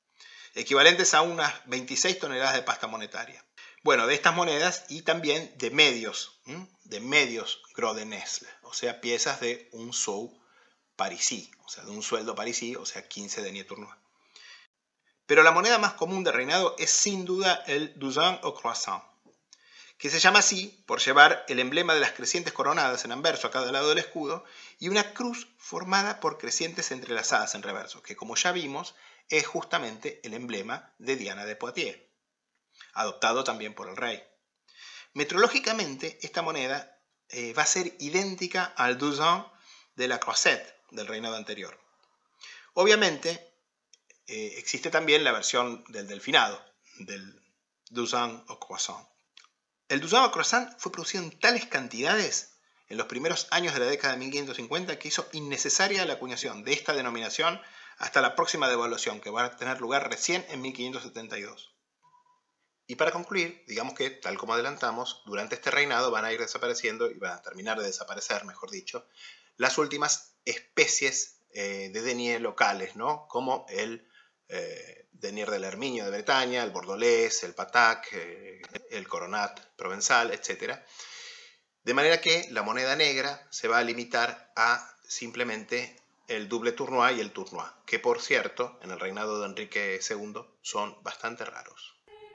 equivalentes a unas veintiséis toneladas de pasta monetaria. Bueno, de estas monedas y también de medios, ¿m? de medios gros de Nesle, o sea, piezas de un sou parisí, o sea, de un sueldo parisí, o sea, quince deniers tournois. Pero la moneda más común del reinado es sin duda el douzaine au croissant, que se llama así por llevar el emblema de las crecientes coronadas en anverso a cada lado del escudo y una cruz formada por crecientes entrelazadas en reverso, que como ya vimos es justamente el emblema de Diana de Poitiers, adoptado también por el rey. Metrológicamente, esta moneda eh, va a ser idéntica al douzaine de la Croisette del reinado anterior. Obviamente, eh, existe también la versión del delfinado, del douzaine au croissant. El douzaine au croissant fue producido en tales cantidades en los primeros años de la década de mil quinientos cincuenta que hizo innecesaria la acuñación de esta denominación hasta la próxima devaluación, que va a tener lugar recién en mil quinientos setenta y dos. Y para concluir, digamos que, tal como adelantamos, durante este reinado van a ir desapareciendo, y van a terminar de desaparecer, mejor dicho, las últimas especies eh, de denier locales, ¿no? Como el eh, denier del Herminio de Bretaña, el bordolés, el patac, eh, el coronat provenzal, etcétera. De manera que la moneda negra se va a limitar a simplemente el double tournois y el tournois, que por cierto, en el reinado de Enrique segundo, son bastante raros.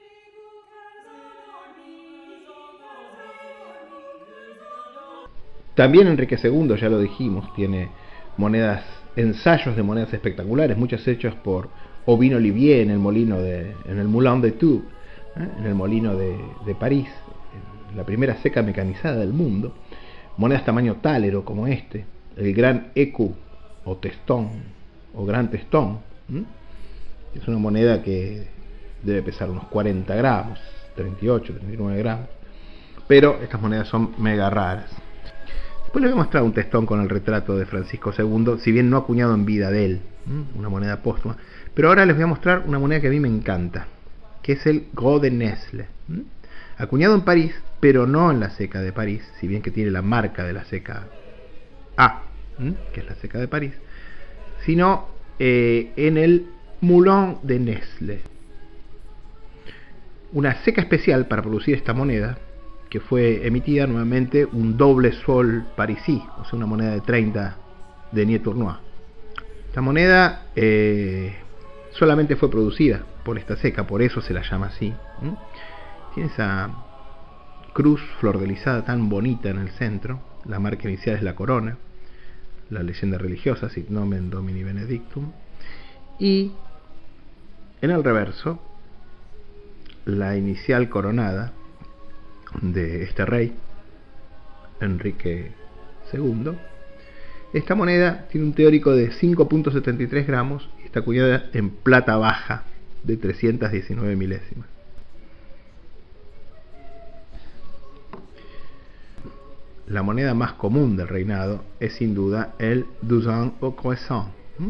También Enrique segundo, ya lo dijimos, tiene monedas, ensayos de monedas espectaculares, muchas hechas por Aubin Olivier en el molino de, en el Moulin de Tours, ¿eh? en el molino de, de París, la primera ceca mecanizada del mundo. Monedas tamaño tálero como este, el gran écu o testón o gran testón, ¿eh? es una moneda que debe pesar unos cuarenta gramos, treinta y ocho, treinta y nueve gramos, pero estas monedas son mega raras. Después les voy a mostrar un testón con el retrato de Francisco segundo, si bien no acuñado en vida de él, una moneda póstuma. Pero ahora les voy a mostrar una moneda que a mí me encanta, que es el Gros de Nesle, acuñado en París, pero no en la ceca de París, si bien que tiene la marca de la ceca A, que es la ceca de París, sino eh, en el Moulin de Nesle. Una ceca especial para producir esta moneda, que fue emitida nuevamente un doble sol parisí, o sea, una moneda de treinta deniers tournois. Esta moneda eh, solamente fue producida por esta ceca, por eso se la llama así. ¿Mm? Tiene esa cruz flordelizada tan bonita en el centro, la marca inicial es la corona, la leyenda religiosa, Sit Nomen Domini Benedictum, y en el reverso, la inicial coronada de este rey, Enrique segundo. Esta moneda tiene un teórico de cinco punto setenta y tres gramos y está acuñada en plata baja de trescientos diecinueve milésimas. La moneda más común del reinado es sin duda el douzaine au croissant,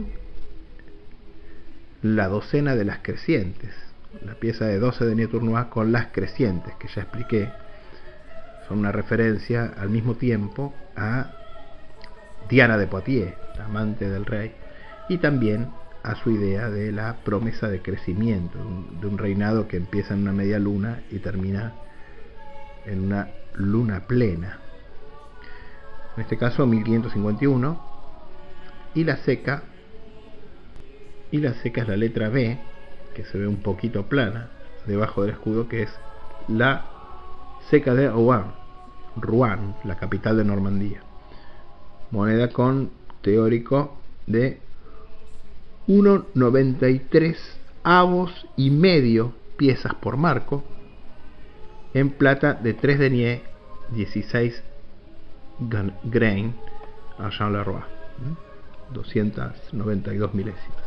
la docena de las crecientes, la pieza de doce deniers tournois con las crecientes, que ya expliqué, son una referencia al mismo tiempo a Diana de Poitiers, la amante del rey, y también a su idea de la promesa de crecimiento, de un reinado que empieza en una media luna y termina en una luna plena. En este caso mil quinientos cincuenta y uno, y la ceca, y la ceca es la letra B, que se ve un poquito plana, debajo del escudo, que es la ceca de Rouen, Rouen, la capital de Normandía. Moneda con teórico de uno coma noventa y tres avos y medio piezas por marco, en plata de tres deniers, dieciséis grain, argent le roi, doscientos noventa y dos milésimas.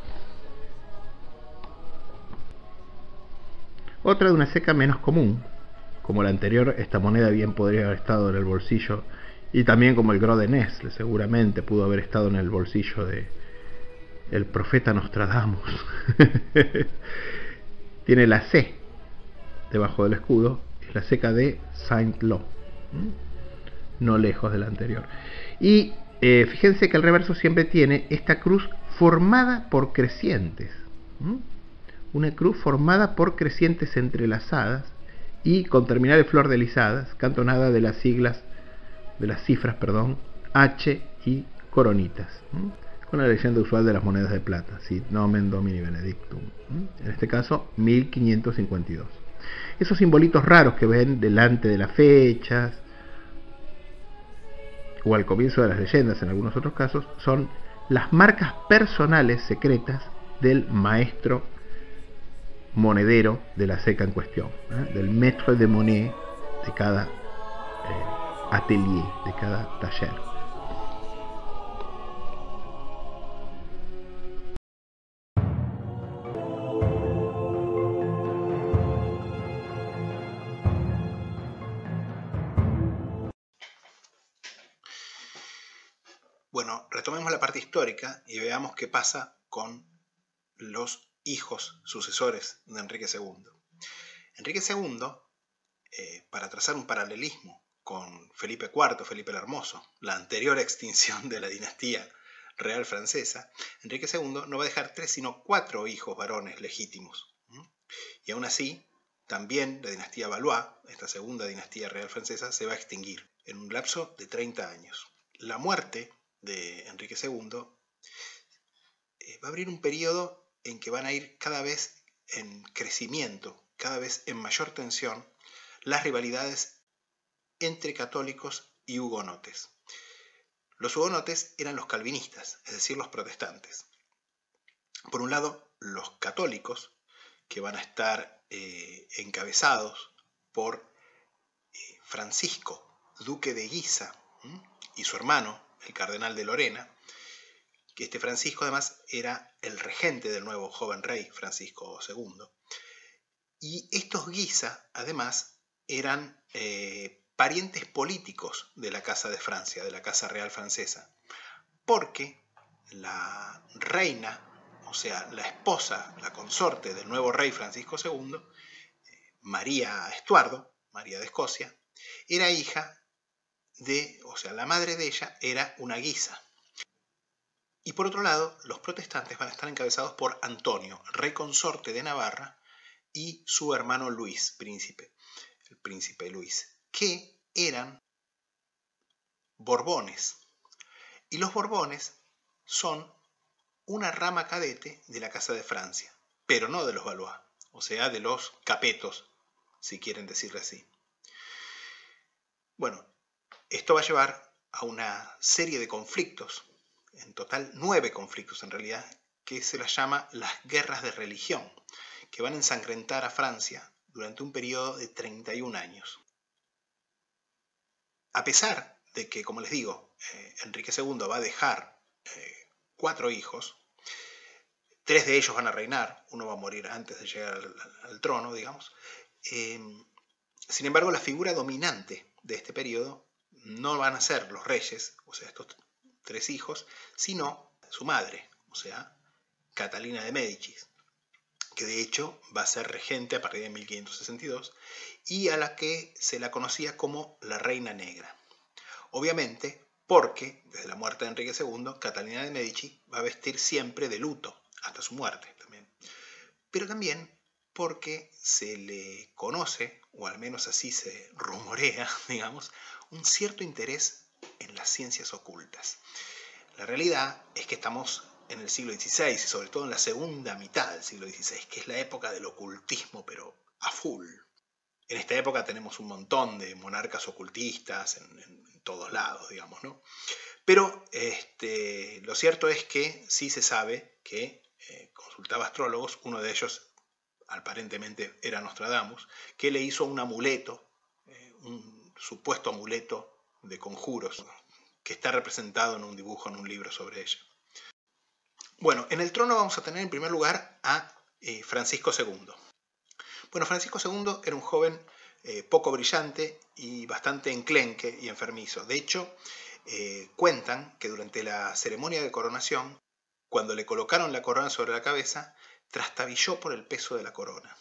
Otra de una ceca menos común, como la anterior, esta moneda bien podría haber estado en el bolsillo, y también como el Gros de Nesle, seguramente pudo haber estado en el bolsillo de el profeta Nostradamus. Tiene la C debajo del escudo, es la ceca de Saint-Lô, no lejos de la anterior. Y eh, fíjense que el reverso siempre tiene esta cruz formada por crecientes, ¿Mm? una cruz formada por crecientes entrelazadas y con terminales flordelizadas, cantonada de las siglas, de las cifras, perdón, H y coronitas, ¿m? Con la leyenda usual de las monedas de plata, Sit Nomen Domini Benedictum, ¿m? En este caso mil quinientos cincuenta y dos. Esos simbolitos raros que ven delante de las fechas o al comienzo de las leyendas en algunos otros casos son las marcas personales secretas del maestro monedero de la ceca en cuestión, ¿eh? Del maître de monnaie de cada eh, atelier, de cada taller. Bueno, retomemos la parte histórica y veamos qué pasa con los hijos sucesores de Enrique segundo. Enrique segundo, eh, para trazar un paralelismo con Felipe cuarto, Felipe el Hermoso, la anterior extinción de la dinastía real francesa, Enrique segundo no va a dejar tres sino cuatro hijos varones legítimos. Y aún así, también la dinastía Valois, esta segunda dinastía real francesa, se va a extinguir en un lapso de treinta años. La muerte de Enrique segundo eh, va a abrir un periodo en que van a ir cada vez en crecimiento, cada vez en mayor tensión, las rivalidades entre católicos y hugonotes. Los hugonotes eran los calvinistas, es decir, los protestantes. Por un lado, los católicos, que van a estar eh, encabezados por eh, Francisco, duque de Guisa, ¿m? y su hermano, el cardenal de Lorena, que este Francisco además era el regente del nuevo joven rey Francisco segundo. Y estos Guisa, además, eran eh, parientes políticos de la Casa de Francia, de la Casa Real Francesa, porque la reina, o sea, la esposa, la consorte del nuevo rey Francisco segundo, María Estuardo, María de Escocia, era hija de, o sea, la madre de ella era una Guisa. Y por otro lado, los protestantes van a estar encabezados por Antonio, rey consorte de Navarra, y su hermano Luis, príncipe, el príncipe Luis, que eran Borbones. Y los Borbones son una rama cadete de la Casa de Francia, pero no de los Valois, o sea, de los Capetos, si quieren decirle así. Bueno, esto va a llevar a una serie de conflictos, en total nueve conflictos en realidad, que se las llama las guerras de religión, que van a ensangrentar a Francia durante un periodo de treinta y un años. A pesar de que, como les digo, eh, Enrique segundo va a dejar eh, cuatro hijos, tres de ellos van a reinar, uno va a morir antes de llegar al, al trono, digamos. Eh, sin embargo, la figura dominante de este periodo no van a ser los reyes, o sea, estos tres hijos, sino su madre, o sea, Catalina de Médicis, que de hecho va a ser regente a partir de mil quinientos sesenta y dos y a la que se la conocía como la Reina Negra. Obviamente porque, desde la muerte de Enrique segundo, Catalina de Médicis va a vestir siempre de luto, hasta su muerte también. Pero también porque se le conoce, o al menos así se rumorea, digamos, un cierto interés en las ciencias ocultas. La realidad es que estamos en el siglo dieciséis, y sobre todo en la segunda mitad del siglo dieciséis, que es la época del ocultismo, pero a full. En esta época tenemos un montón de monarcas ocultistas en, en, en todos lados, digamos, ¿no? Pero este, lo cierto es que sí se sabe que eh, consultaba astrólogos, uno de ellos aparentemente era Nostradamus, que le hizo un amuleto, eh, un supuesto amuleto de conjuros, que está representado en un dibujo, en un libro sobre ella. Bueno, en el trono vamos a tener en primer lugar a eh, Francisco segundo. Bueno, Francisco segundo era un joven eh, poco brillante y bastante enclenque y enfermizo. De hecho, eh, cuentan que durante la ceremonia de coronación, cuando le colocaron la corona sobre la cabeza, trastabilló por el peso de la corona.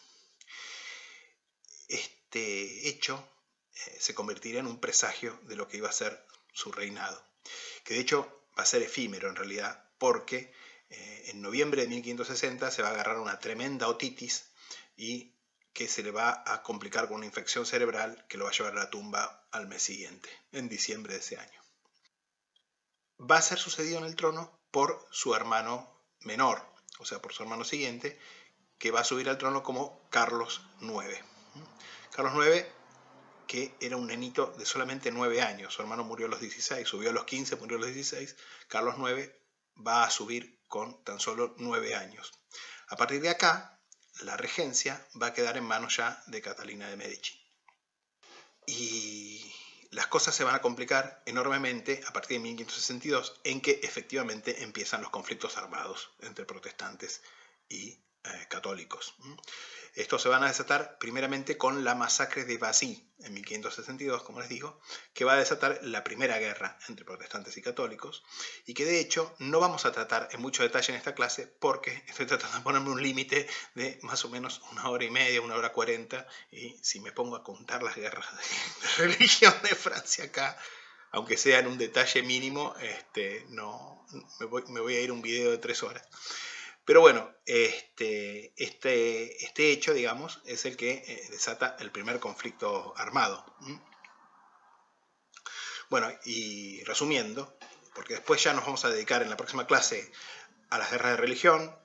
Este hecho eh, se convertirá en un presagio de lo que iba a ser su reinado, que de hecho va a ser efímero en realidad, porque eh, en noviembre de mil quinientos sesenta se va a agarrar una tremenda otitis y que se le va a complicar con una infección cerebral que lo va a llevar a la tumba al mes siguiente, en diciembre de ese año. Va a ser sucedido en el trono por su hermano menor, o sea, por su hermano siguiente, que va a subir al trono como Carlos noveno. Carlos noveno, que era un nenito de solamente nueve años, su hermano murió a los dieciséis, subió a los quince, murió a los dieciséis, Carlos noveno va a subir con tan solo nueve años. A partir de acá, la regencia va a quedar en manos ya de Catalina de Medici. Y las cosas se van a complicar enormemente a partir de mil quinientos sesenta y dos, en que efectivamente empiezan los conflictos armados entre protestantes y eh, católicos. Estos se van a desatar primeramente con la masacre de Vassy en mil quinientos sesenta y dos, como les digo, que va a desatar la primera guerra entre protestantes y católicos, y que de hecho no vamos a tratar en mucho detalle en esta clase porque estoy tratando de ponerme un límite de más o menos una hora y media, una hora cuarenta, y si me pongo a contar las guerras de, de religión de Francia acá, aunque sea en un detalle mínimo, este, no, me, voy, me voy a ir a un video de tres horas. Pero bueno, este, este, este hecho, digamos, es el que eh, desata el primer conflicto armado. ¿Mm? Bueno, y resumiendo, porque después ya nos vamos a dedicar en la próxima clase a las guerras de religión,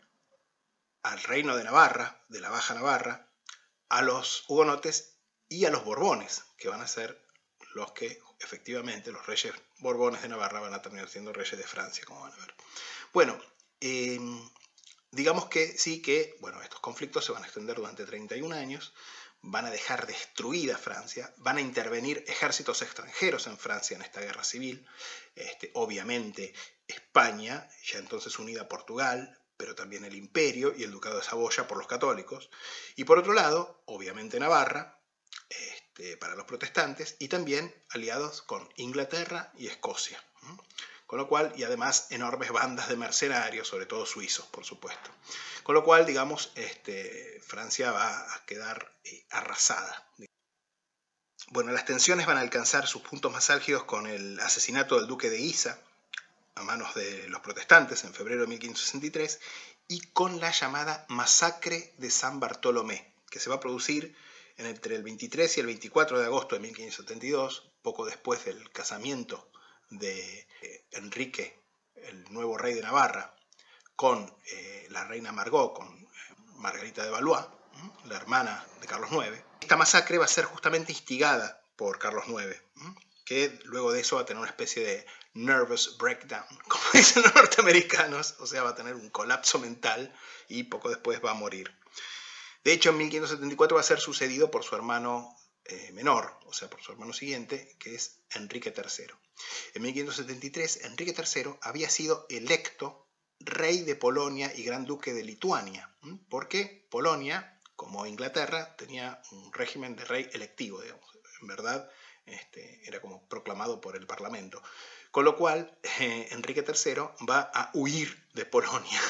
al reino de Navarra, de la Baja Navarra, a los hugonotes y a los borbones, que van a ser los que efectivamente los reyes borbones de Navarra van a terminar siendo reyes de Francia, como van a ver. Bueno, eh, digamos que sí que, bueno, estos conflictos se van a extender durante treinta y un años, van a dejar destruida Francia, van a intervenir ejércitos extranjeros en Francia en esta guerra civil, este, obviamente España, ya entonces unida a Portugal, pero también el Imperio y el Ducado de Saboya por los católicos, y por otro lado, obviamente Navarra, este, para los protestantes, y también aliados con Inglaterra y Escocia. Con lo cual, y además enormes bandas de mercenarios, sobre todo suizos, por supuesto. Con lo cual, digamos, este, Francia va a quedar eh, arrasada. Bueno, las tensiones van a alcanzar sus puntos más álgidos con el asesinato del duque de Guisa a manos de los protestantes en febrero de mil quinientos sesenta y tres y con la llamada masacre de San Bartolomé, que se va a producir entre el veintitrés y el veinticuatro de agosto de mil quinientos setenta y dos, poco después del casamiento de eh, Enrique, el nuevo rey de Navarra, con eh, la reina Margot, con eh, Margarita de Valois, ¿eh? la hermana de Carlos noveno. Esta masacre va a ser justamente instigada por Carlos noveno, ¿eh? que luego de eso va a tener una especie de nervous breakdown, como dicen los norteamericanos, o sea, va a tener un colapso mental y poco después va a morir. De hecho, en mil quinientos setenta y cuatro va a ser sucedido por su hermano eh, menor, o sea, por su hermano siguiente, que es Enrique tercero. En mil quinientos setenta y tres, Enrique tercero había sido electo rey de Polonia y gran duque de Lituania, porque Polonia, como Inglaterra, tenía un régimen de rey electivo, digamos. En verdad, este, era como proclamado por el Parlamento. Con lo cual, eh, Enrique tercero va a huir de Polonia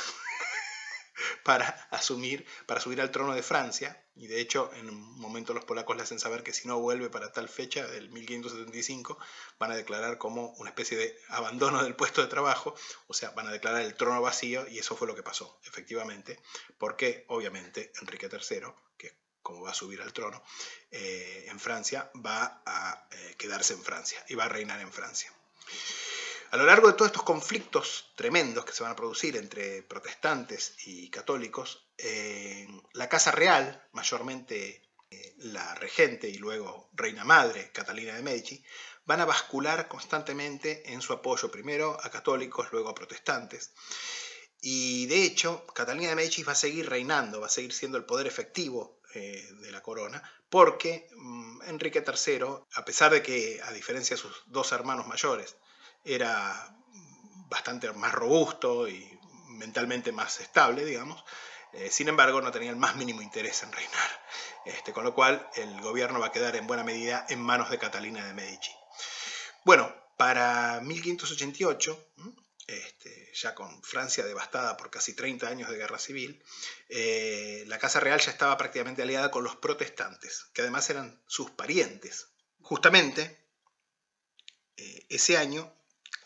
para asumir, para subir al trono de Francia, y de hecho en un momento los polacos le hacen saber que si no vuelve para tal fecha del mil quinientos setenta y cinco van a declarar como una especie de abandono del puesto de trabajo, o sea, van a declarar el trono vacío, y eso fue lo que pasó, efectivamente, porque obviamente Enrique tercero, que como va a subir al trono eh, en Francia, va a eh, quedarse en Francia y va a reinar en Francia. A lo largo de todos estos conflictos tremendos que se van a producir entre protestantes y católicos, eh, la Casa Real, mayormente eh, la regente y luego reina madre, Catalina de Medici, van a bascular constantemente en su apoyo primero a católicos, luego a protestantes. Y de hecho, Catalina de Medici va a seguir reinando, va a seguir siendo el poder efectivo eh, de la corona, porque mmm, Enrique tercero, a pesar de que, a diferencia de sus dos hermanos mayores, era bastante más robusto y mentalmente más estable, digamos, eh, sin embargo no tenía el más mínimo interés en reinar, este, con lo cual el gobierno va a quedar en buena medida en manos de Catalina de Medici. Bueno, para mil quinientos ochenta y ocho, este, ya con Francia devastada por casi treinta años de guerra civil, eh, la Casa Real ya estaba prácticamente aliada con los protestantes, que además eran sus parientes. Justamente, eh, ese año,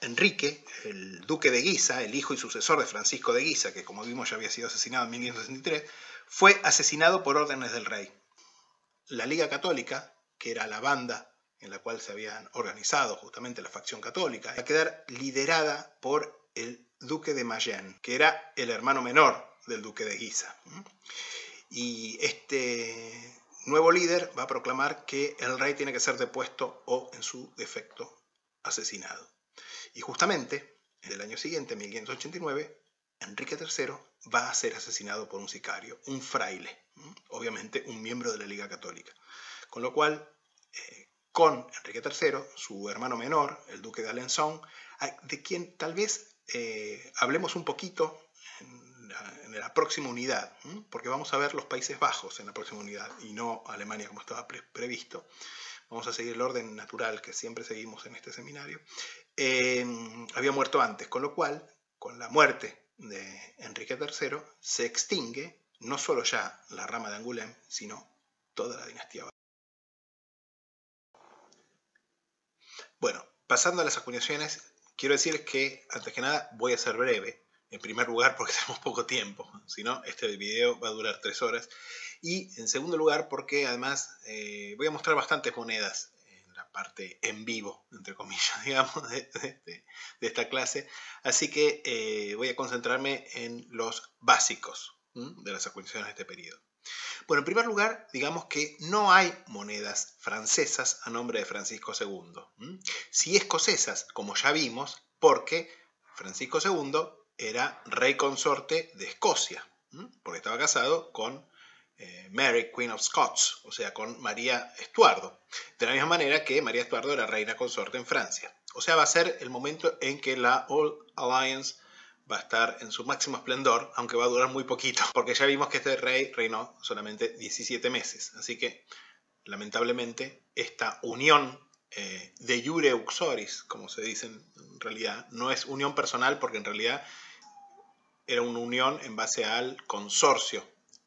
Enrique, el duque de Guisa, el hijo y sucesor de Francisco de Guisa, que como vimos ya había sido asesinado en mil quinientos sesenta y tres, fue asesinado por órdenes del rey. La Liga Católica, que era la banda en la cual se habían organizado justamente la facción católica, va a quedar liderada por el duque de Mayenne, que era el hermano menor del duque de Guisa. Y este nuevo líder va a proclamar que el rey tiene que ser depuesto o, en su defecto, asesinado. Y justamente, en el año siguiente, mil quinientos ochenta y nueve, Enrique tercero va a ser asesinado por un sicario, un fraile, obviamente un miembro de la Liga Católica. Con lo cual, eh, con Enrique tercero, su hermano menor, el duque de Alençon, de quien tal vez eh, hablemos un poquito en la, en la próxima unidad, ¿eh? Porque vamos a ver los Países Bajos en la próxima unidad y no Alemania como estaba pre previsto. Vamos a seguir el orden natural que siempre seguimos en este seminario. Eh, había muerto antes, con lo cual, con la muerte de Enrique tercero, se extingue no solo ya la rama de Angoulême, sino toda la dinastía. Bueno, pasando a las acuñaciones, quiero decir que, antes que nada, voy a ser breve. En primer lugar, porque tenemos poco tiempo, si no, este video va a durar tres horas. Y en segundo lugar, porque además eh, voy a mostrar bastantes monedas en la parte en vivo, entre comillas, digamos, de, de, de esta clase. Así que eh, voy a concentrarme en los básicos ¿m? de las acuñaciones de este periodo. Bueno, en primer lugar, digamos que no hay monedas francesas a nombre de Francisco segundo. ¿m? Sí escocesas, como ya vimos, porque Francisco segundo era rey consorte de Escocia, ¿m? porque estaba casado con eh, Mary, Queen of Scots, o sea, con María Estuardo. De la misma manera que María Estuardo era reina consorte en Francia. O sea, va a ser el momento en que la Old Alliance va a estar en su máximo esplendor, aunque va a durar muy poquito, porque ya vimos que este rey reinó solamente diecisiete meses. Así que, lamentablemente, esta unión eh, de iure uxoris, como se dice en realidad, no es unión personal, porque en realidad era una unión en base al consorcio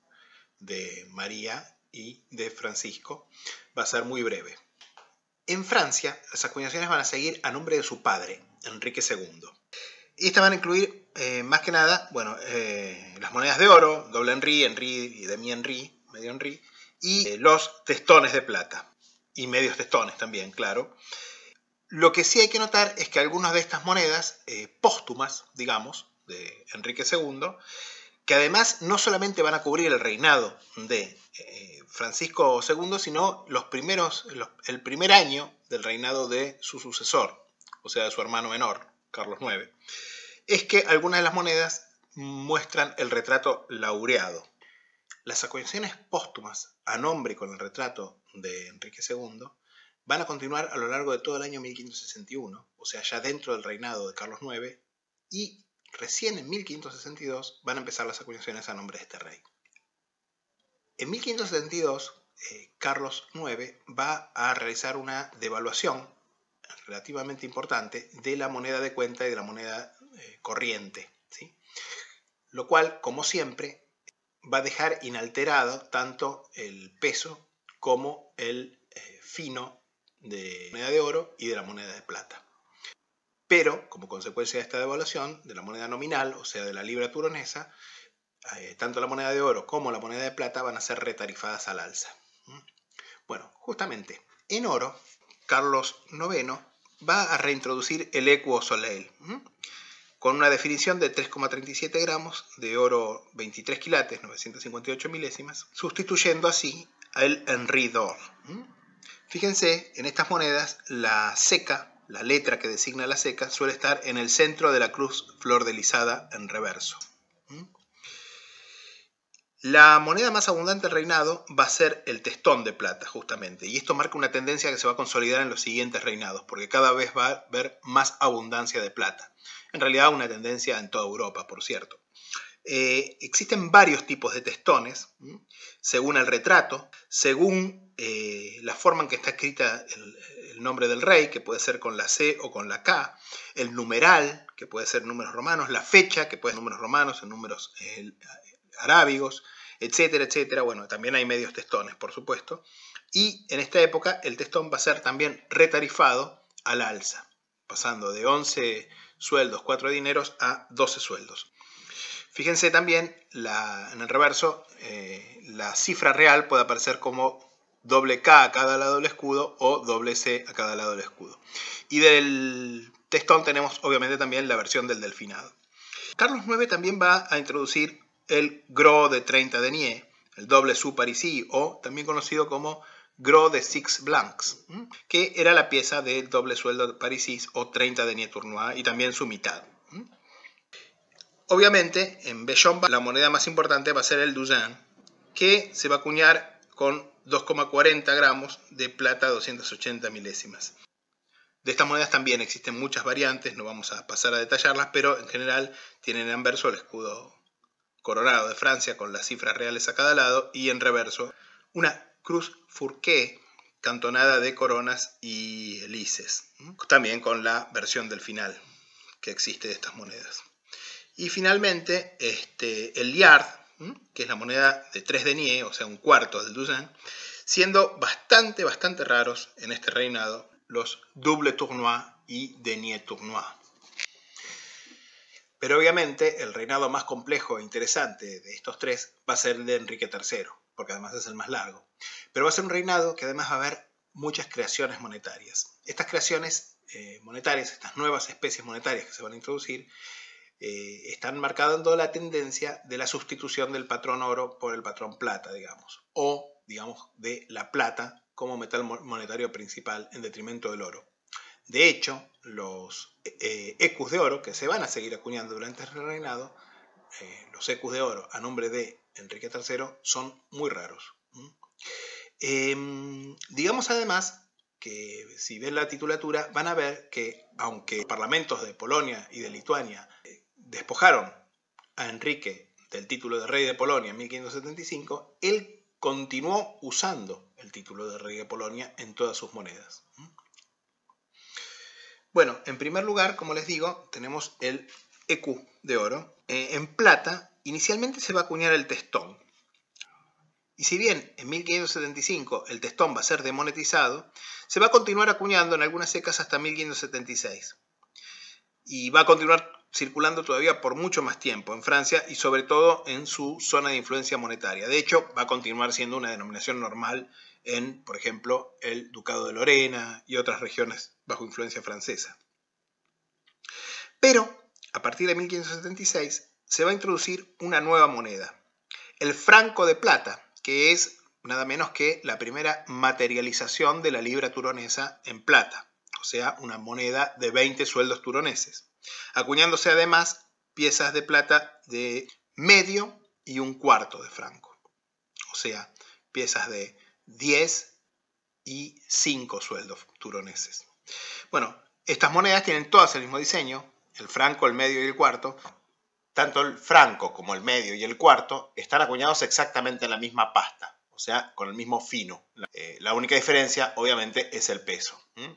de María y de Francisco, va a ser muy breve. En Francia, las acuñaciones van a seguir a nombre de su padre, Enrique segundo. Y estas van a incluir, eh, más que nada, bueno, eh, las monedas de oro, doble Henri, Henri y demi Henri, medio Henri, y eh, los testones de plata, y medios testones también, claro. Lo que sí hay que notar es que algunas de estas monedas, eh, póstumas, digamos, de Enrique segundo, que además no solamente van a cubrir el reinado de eh, Francisco segundo, sino los primeros, los, el primer año del reinado de su sucesor, o sea, de su hermano menor, Carlos noveno, es que algunas de las monedas muestran el retrato laureado. Las acuñaciones póstumas a nombre y con el retrato de Enrique segundo van a continuar a lo largo de todo el año mil quinientos sesenta y uno, o sea, ya dentro del reinado de Carlos noveno, y recién en mil quinientos sesenta y dos van a empezar las acuñaciones a nombre de este rey. En mil quinientos setenta y dos, eh, Carlos noveno va a realizar una devaluación relativamente importante de la moneda de cuenta y de la moneda eh, corriente, ¿sí? Lo cual, como siempre, va a dejar inalterado tanto el peso como el eh, fino de la moneda de oro y de la moneda de plata. Pero, como consecuencia de esta devaluación, de la moneda nominal, o sea, de la libra turonesa, eh, tanto la moneda de oro como la moneda de plata van a ser retarifadas al alza. Bueno, justamente, en oro, Carlos noveno va a reintroducir el equo soleil, ¿m? con una definición de tres coma treinta y siete gramos de oro veintitrés quilates, novecientos cincuenta y ocho milésimas, sustituyendo así al Henri d'Or. Fíjense, en estas monedas la seca, la letra que designa la seca, suele estar en el centro de la cruz flordelisada en reverso. La moneda más abundante del reinado va a ser el testón de plata, justamente. Y esto marca una tendencia que se va a consolidar en los siguientes reinados, porque cada vez va a haber más abundancia de plata. En realidad una tendencia en toda Europa, por cierto. Eh, existen varios tipos de testones, ¿m? según el retrato, según eh, la forma en que está escrita el, el nombre del rey, que puede ser con la C o con la K, el numeral, que puede ser números romanos, la fecha, que puede ser números romanos, en números eh, arábigos, etcétera, etcétera. Bueno, también hay medios testones, por supuesto. Y en esta época el testón va a ser también retarifado al alza. pasando de once sueldos, cuatro dineros a doce sueldos. Fíjense también la, en el reverso, eh, la cifra real puede aparecer como doble K a cada lado del escudo o doble C a cada lado del escudo. Y del testón tenemos obviamente también la versión del delfinado. Carlos noveno también va a introducir el gros de treinta deniers, el doble sous parisis, o también conocido como gros de six blancs, que era la pieza del doble sueldo de parisis o treinta deniers tournois y también su mitad. Obviamente en Bellón la moneda más importante va a ser el douzaine, que se va a acuñar con dos coma cuarenta gramos de plata doscientas ochenta milésimas. De estas monedas también existen muchas variantes, no vamos a pasar a detallarlas, pero en general tienen en anverso el escudo coronado de Francia con las cifras reales a cada lado y en reverso una cruz Fourquet cantonada de coronas y hélices, también con la versión del final que existe de estas monedas. Y finalmente este, el liard, que es la moneda de tres deniers, o sea un cuarto del douzaine, siendo bastante, bastante raros en este reinado los double tournois y deniers tournois. Pero obviamente el reinado más complejo e interesante de estos tres va a ser el de Enrique tercero, porque además es el más largo. Pero va a ser un reinado que además va a haber muchas creaciones monetarias. Estas creaciones eh, monetarias, estas nuevas especies monetarias que se van a introducir, eh, están marcando la tendencia de la sustitución del patrón oro por el patrón plata, digamos, o digamos de la plata como metal monetario principal en detrimento del oro. De hecho, los eh, ecus de oro que se van a seguir acuñando durante el reinado, eh, los ecus de oro a nombre de Enrique tercero, son muy raros. ¿Mm? Eh, digamos además que si ven la titulatura van a ver que aunque los parlamentos de Polonia y de Lituania eh, despojaron a Enrique del título de rey de Polonia en mil quinientos setenta y cinco, él continuó usando el título de rey de Polonia en todas sus monedas. Bueno, en primer lugar, como les digo, tenemos el ecu de oro. Eh, en plata, inicialmente se va a acuñar el testón. Y si bien en mil quinientos setenta y cinco el testón va a ser demonetizado, se va a continuar acuñando en algunas ecas hasta mil quinientos setenta y seis. Y va a continuar circulando todavía por mucho más tiempo en Francia y sobre todo en su zona de influencia monetaria. De hecho, va a continuar siendo una denominación normal en, por ejemplo, el Ducado de Lorena y otras regiones bajo influencia francesa. Pero, a partir de mil quinientos setenta y seis, se va a introducir una nueva moneda, el franco de plata, que es nada menos que la primera materialización de la libra turonesa en plata, o sea, una moneda de veinte sueldos turoneses, acuñándose además piezas de plata de medio y un cuarto de franco, o sea, piezas de diez y cinco sueldos turoneses. Bueno, estas monedas tienen todas el mismo diseño, el franco, el medio y el cuarto. Tanto el franco como el medio y el cuarto están acuñados exactamente en la misma pasta, o sea, con el mismo fino. Eh, la única diferencia, obviamente, es el peso. ¿Mm?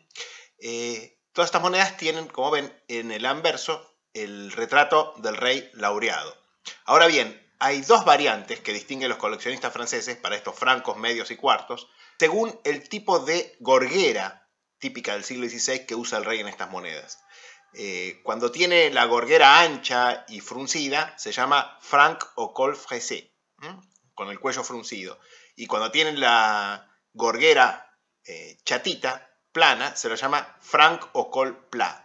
Eh, todas estas monedas tienen, como ven, en el anverso, el retrato del rey laureado. Ahora bien, hay dos variantes que distinguen los coleccionistas franceses para estos francos, medios y cuartos, según el tipo de gorguera típica del siglo dieciséis que usa el rey en estas monedas. Eh, cuando tiene la gorguera ancha y fruncida, se llama franc au col frisé, ¿eh? Con el cuello fruncido. Y cuando tiene la gorguera eh, chatita, plana, se lo llama franc au col plat.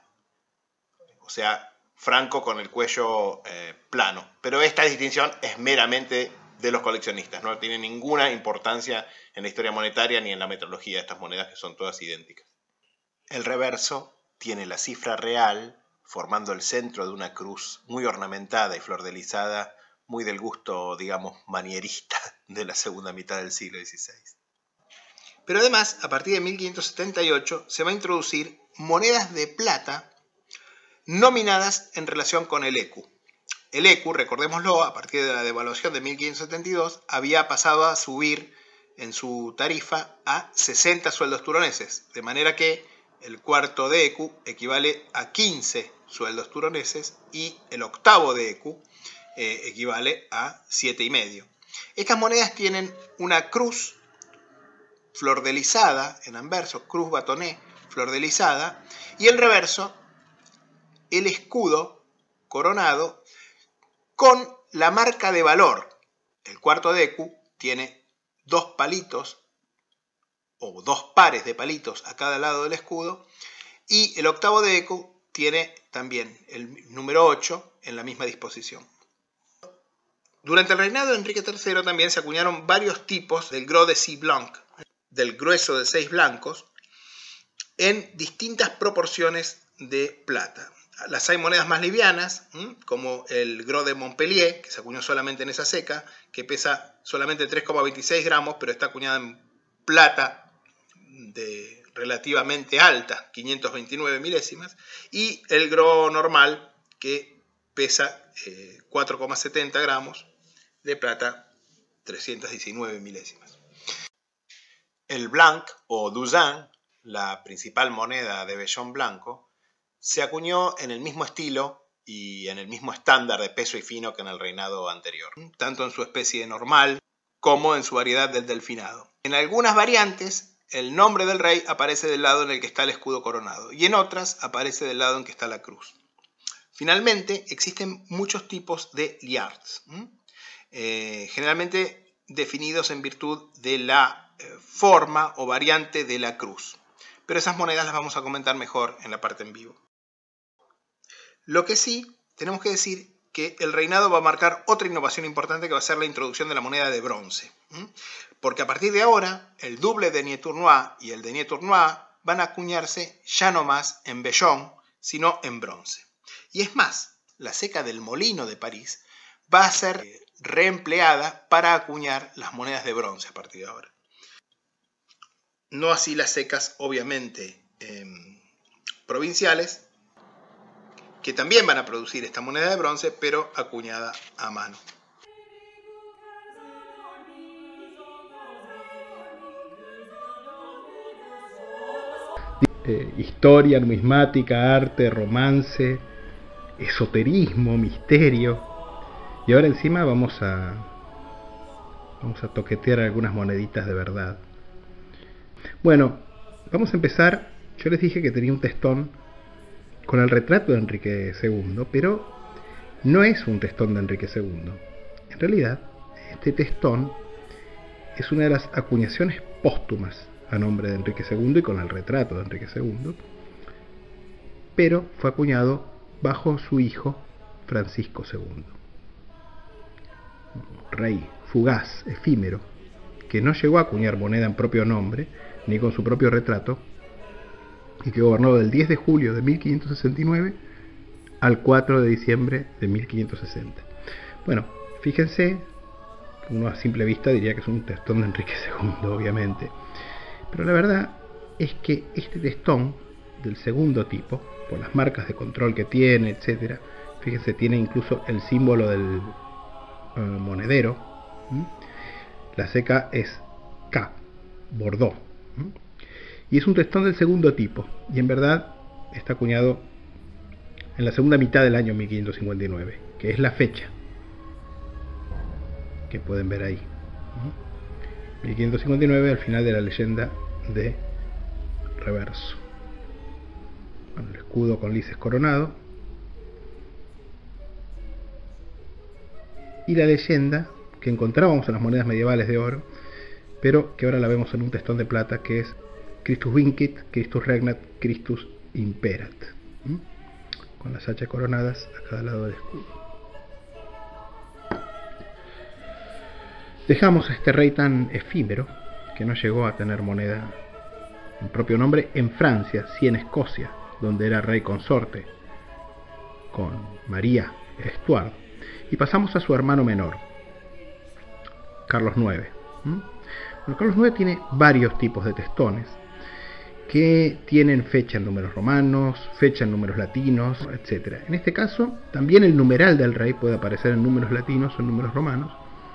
O sea, franco con el cuello eh, plano. Pero esta distinción es meramente de los coleccionistas, no tiene ninguna importancia en la historia monetaria ni en la metrología de estas monedas, que son todas idénticas. El reverso tiene la cifra real formando el centro de una cruz muy ornamentada y flordelizada, muy del gusto, digamos, manierista de la segunda mitad del siglo dieciséis. Pero además, a partir de mil quinientos setenta y ocho, se va a introducir monedas de plata nominadas en relación con el ecu. El ecu, recordémoslo, a partir de la devaluación de mil quinientos setenta y dos, había pasado a subir en su tarifa a sesenta sueldos turoneses, de manera que el cuarto de ecu equivale a quince sueldos turoneses y el octavo de ecu eh, equivale a siete y medio. Estas monedas tienen una cruz flordelizada en anverso, cruz bâtonnée, flordelisada, y el reverso, el escudo coronado con la marca de valor. El cuarto decu tiene dos palitos o dos pares de palitos a cada lado del escudo, y el octavo decu tiene también el número ocho en la misma disposición. Durante el reinado de Enrique tercero también se acuñaron varios tipos del gros de six blanc, del grueso de seis blancos, en distintas proporciones de plata. Las hay monedas más livianas, como el gros de Montpellier, que se acuñó solamente en esa ceca, que pesa solamente tres coma veintiséis gramos, pero está acuñada en plata de relativamente alta, quinientos veintinueve milésimas, y el gros normal, que pesa eh, cuatro coma setenta gramos, de plata trescientos diecinueve milésimas. El blanc o douzaine, la principal moneda de vellón blanco, se acuñó en el mismo estilo y en el mismo estándar de peso y fino que en el reinado anterior, tanto en su especie normal como en su variedad del delfinado. En algunas variantes, el nombre del rey aparece del lado en el que está el escudo coronado, y en otras aparece del lado en que está la cruz. Finalmente, existen muchos tipos de liards, eh, generalmente definidos en virtud de la eh, forma o variante de la cruz. Pero esas monedas las vamos a comentar mejor en la parte en vivo. Lo que sí, tenemos que decir que el reinado va a marcar otra innovación importante, que va a ser la introducción de la moneda de bronce. Porque a partir de ahora, el double denier tournois y el denier tournois van a acuñarse ya no más en vellón, sino en bronce. Y es más, la ceca del Molino de París va a ser reempleada para acuñar las monedas de bronce a partir de ahora. No así las cecas, obviamente, eh, provinciales, que también van a producir esta moneda de bronce, pero acuñada a mano. Eh, historia, numismática, arte, romance, esoterismo, misterio. Y ahora encima vamos a vamos a toquetear algunas moneditas de verdad. Bueno, vamos a empezar. Yo les dije que tenía un testón con el retrato de Enrique segundo, pero no es un testón de Enrique segundo. En realidad, este testón es una de las acuñaciones póstumas a nombre de Enrique segundo y con el retrato de Enrique segundo, pero fue acuñado bajo su hijo Francisco segundo. Rey fugaz, efímero, que no llegó a acuñar moneda en propio nombre, ni con su propio retrato, y que gobernó del diez de julio de mil quinientos sesenta y nueve al cuatro de diciembre de mil quinientos sesenta. Bueno, fíjense, uno a simple vista diría que es un testón de Enrique segundo, obviamente, pero la verdad es que este testón del segundo tipo, por las marcas de control que tiene, etcétera, fíjense, tiene incluso el símbolo del uh, monedero. ¿Mm? La ceca es K, Bordeaux. ¿Mm? Y es un testón del segundo tipo, y en verdad está acuñado en la segunda mitad del año mil quinientos cincuenta y nueve, que es la fecha que pueden ver ahí. ¿Mm? mil quinientos cincuenta y nueve, al final de la leyenda de reverso. Bueno, el escudo con lices coronado. Y la leyenda que encontrábamos en las monedas medievales de oro, pero que ahora la vemos en un testón de plata, que es Christus vincit, Christus regnat, Christus imperat, ¿Mm? con las hachas coronadas a cada lado del escudo. Dejamos a este rey tan efímero, que no llegó a tener moneda en propio nombre en Francia, sí en Escocia, donde era rey consorte con María Estuardo, y pasamos a su hermano menor, Carlos noveno. ¿Mm? Bueno, Carlos noveno tiene varios tipos de testones que tienen fecha en números romanos, fecha en números latinos, etcétera. En este caso, también el numeral del rey puede aparecer en números latinos o en números romanos,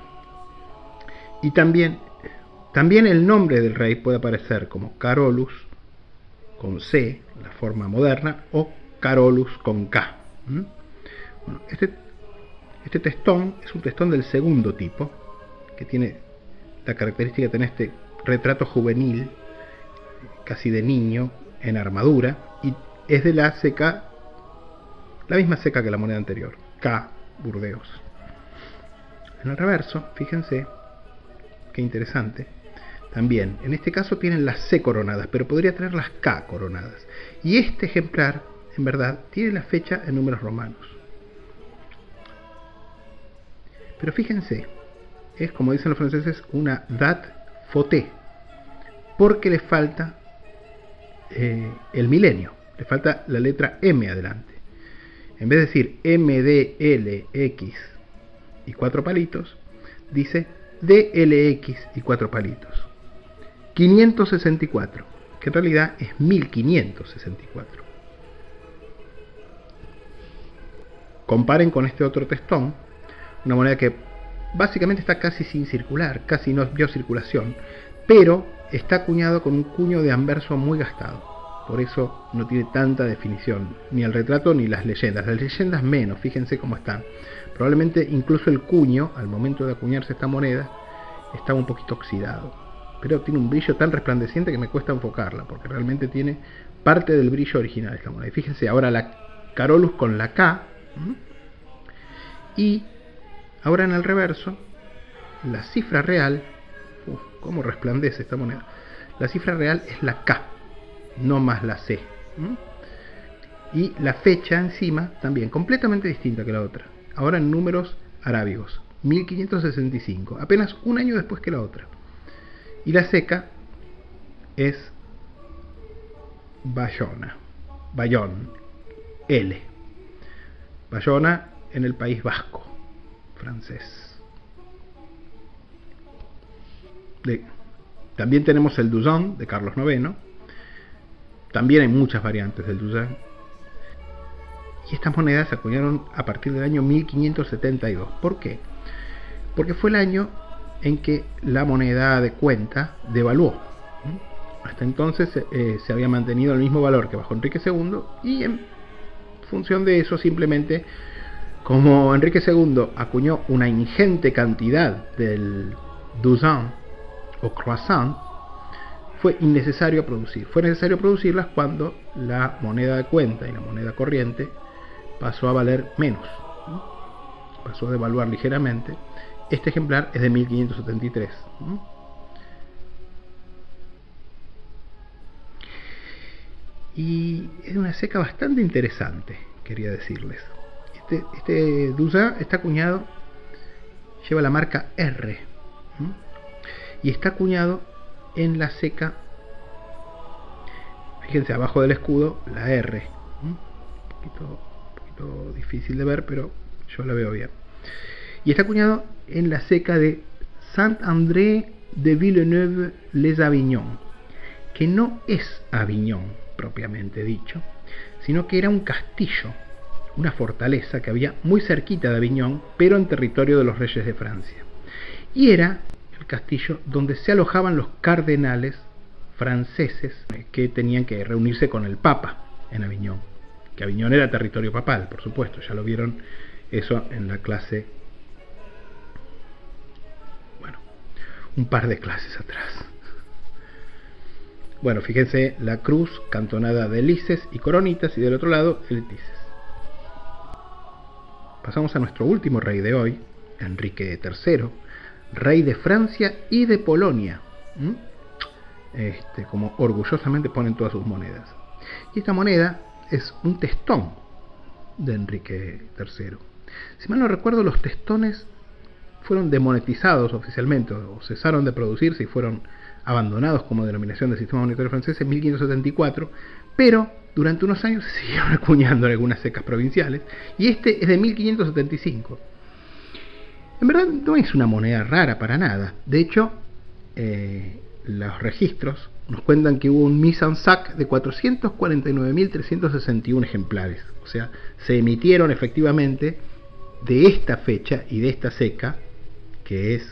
y también, también el nombre del rey puede aparecer como Carolus con C, la forma moderna, o Carolus con K. ¿Mm? Bueno, este, este testón es un testón del segundo tipo, que tiene la característica de tener este retrato juvenil, casi de niño, en armadura y es de la ceca, la misma ceca que la moneda anterior, K, Burdeos. En el reverso, fíjense, qué interesante, también, en este caso tienen las C coronadas, pero podría tener las K coronadas. Y este ejemplar, en verdad, tiene la fecha en números romanos. Pero fíjense, es como dicen los franceses, una date fautée, porque le falta eh, el milenio, le falta la letra M adelante. En vez de decir M, D, L, X y cuatro palitos, dice D, L, X y cuatro palitos. quinientos sesenta y cuatro, que en realidad es mil quinientos sesenta y cuatro. Comparen con este otro testón, una moneda que básicamente está casi sin circular, casi no vio circulación, pero está acuñado con un cuño de anverso muy gastado. Por eso no tiene tanta definición, ni el retrato ni las leyendas. Las leyendas menos, fíjense cómo están. Probablemente incluso el cuño, al momento de acuñarse esta moneda, estaba un poquito oxidado. Pero tiene un brillo tan resplandeciente que me cuesta enfocarla, porque realmente tiene parte del brillo original de esta moneda. Y fíjense ahora la Carolus con la K, ¿m? Y ahora en el reverso, la cifra real, uf, cómo resplandece esta moneda, la cifra real es la K, no más la C. ¿m? Y la fecha encima también, completamente distinta que la otra. Ahora en números arábigos, mil quinientos sesenta y cinco, apenas un año después que la otra. Y la ceca es Bayona, Bayón, L. Bayona en el País Vasco francés. De, también tenemos el Douzaine de Carlos noveno. También hay muchas variantes del Douzaine. Y estas monedas se acuñaron a partir del año mil quinientos setenta y dos. ¿Por qué? Porque fue el año en que la moneda de cuenta devaluó. Hasta entonces eh, se había mantenido el mismo valor que bajo Enrique segundo, y en función de eso, simplemente, como Enrique segundo acuñó una ingente cantidad del Douzaine o Croissant, fue innecesario producir. Fue necesario producirlas cuando la moneda de cuenta y la moneda corriente pasó a valer menos, pasó a devaluar ligeramente. Este ejemplar es de mil quinientos setenta y tres. Y es una ceca bastante interesante, quería decirles. Este, este Douzaine está acuñado, lleva la marca R, y está acuñado en la ceca, fíjense abajo del escudo, la R. Un poquito, un poquito difícil de ver, pero yo la veo bien. Y está acuñado en la ceca de Saint-André de Villeneuve-les-Avignon, que no es Avignon propiamente dicho, sino que era un castillo, una fortaleza que había muy cerquita de Avignon, pero en territorio de los reyes de Francia. Y era el castillo donde se alojaban los cardenales franceses que tenían que reunirse con el Papa en Avignon, que Avignon era territorio papal, por supuesto, ya lo vieron eso en la clase, un par de clases atrás. Bueno, fíjense la cruz cantonada de lices y coronitas, y del otro lado el lices. Pasamos a nuestro último rey de hoy, Enrique tercero, rey de Francia y de Polonia, ¿Mm? este, como orgullosamente ponen todas sus monedas. Y esta moneda es un testón de Enrique tercero. Si mal no recuerdo, los testones fueron demonetizados oficialmente, o cesaron de producirse y fueron abandonados como denominación del sistema monetario francés en mil quinientos setenta y cuatro, pero durante unos años se siguieron acuñando en algunas secas provinciales, y este es de mil quinientos setenta y cinco. En verdad no es una moneda rara para nada. De hecho, eh, los registros nos cuentan que hubo un mise en sac de cuatrocientos cuarenta y nueve mil trescientos sesenta y uno ejemplares. O sea, se emitieron efectivamente de esta fecha y de esta ceca, que es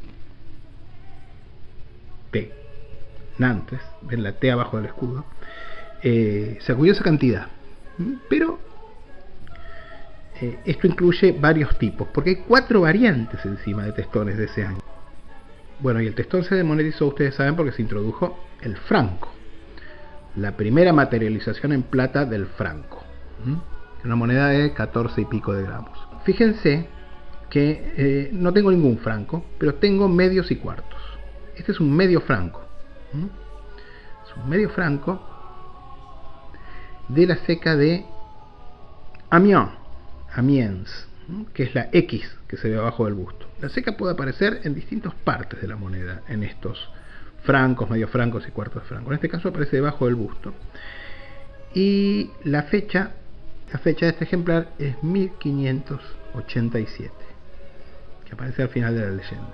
T, Nantes, ven la T abajo del escudo, eh, se acudió esa cantidad. Pero eh, esto incluye varios tipos, porque hay cuatro variantes encima de testones de ese año. Bueno, y el testón se demonetizó, ustedes saben, porque se introdujo el franco. la primera materialización en plata del franco. ¿Mm? Una moneda de catorce y pico de gramos. Fíjense que eh, no tengo ningún franco, pero tengo medios y cuartos. Este es un medio franco. ¿Mm? Es un medio franco de la ceca de Amiens, Amiens, ¿no? Que es la X que se ve abajo del busto. La ceca puede aparecer en distintas partes de la moneda, en estos francos, medio francos y cuartos de franco. En este caso aparece debajo del busto. Y la fecha, la fecha de este ejemplar es mil quinientos ochenta y siete, que aparece al final de la leyenda.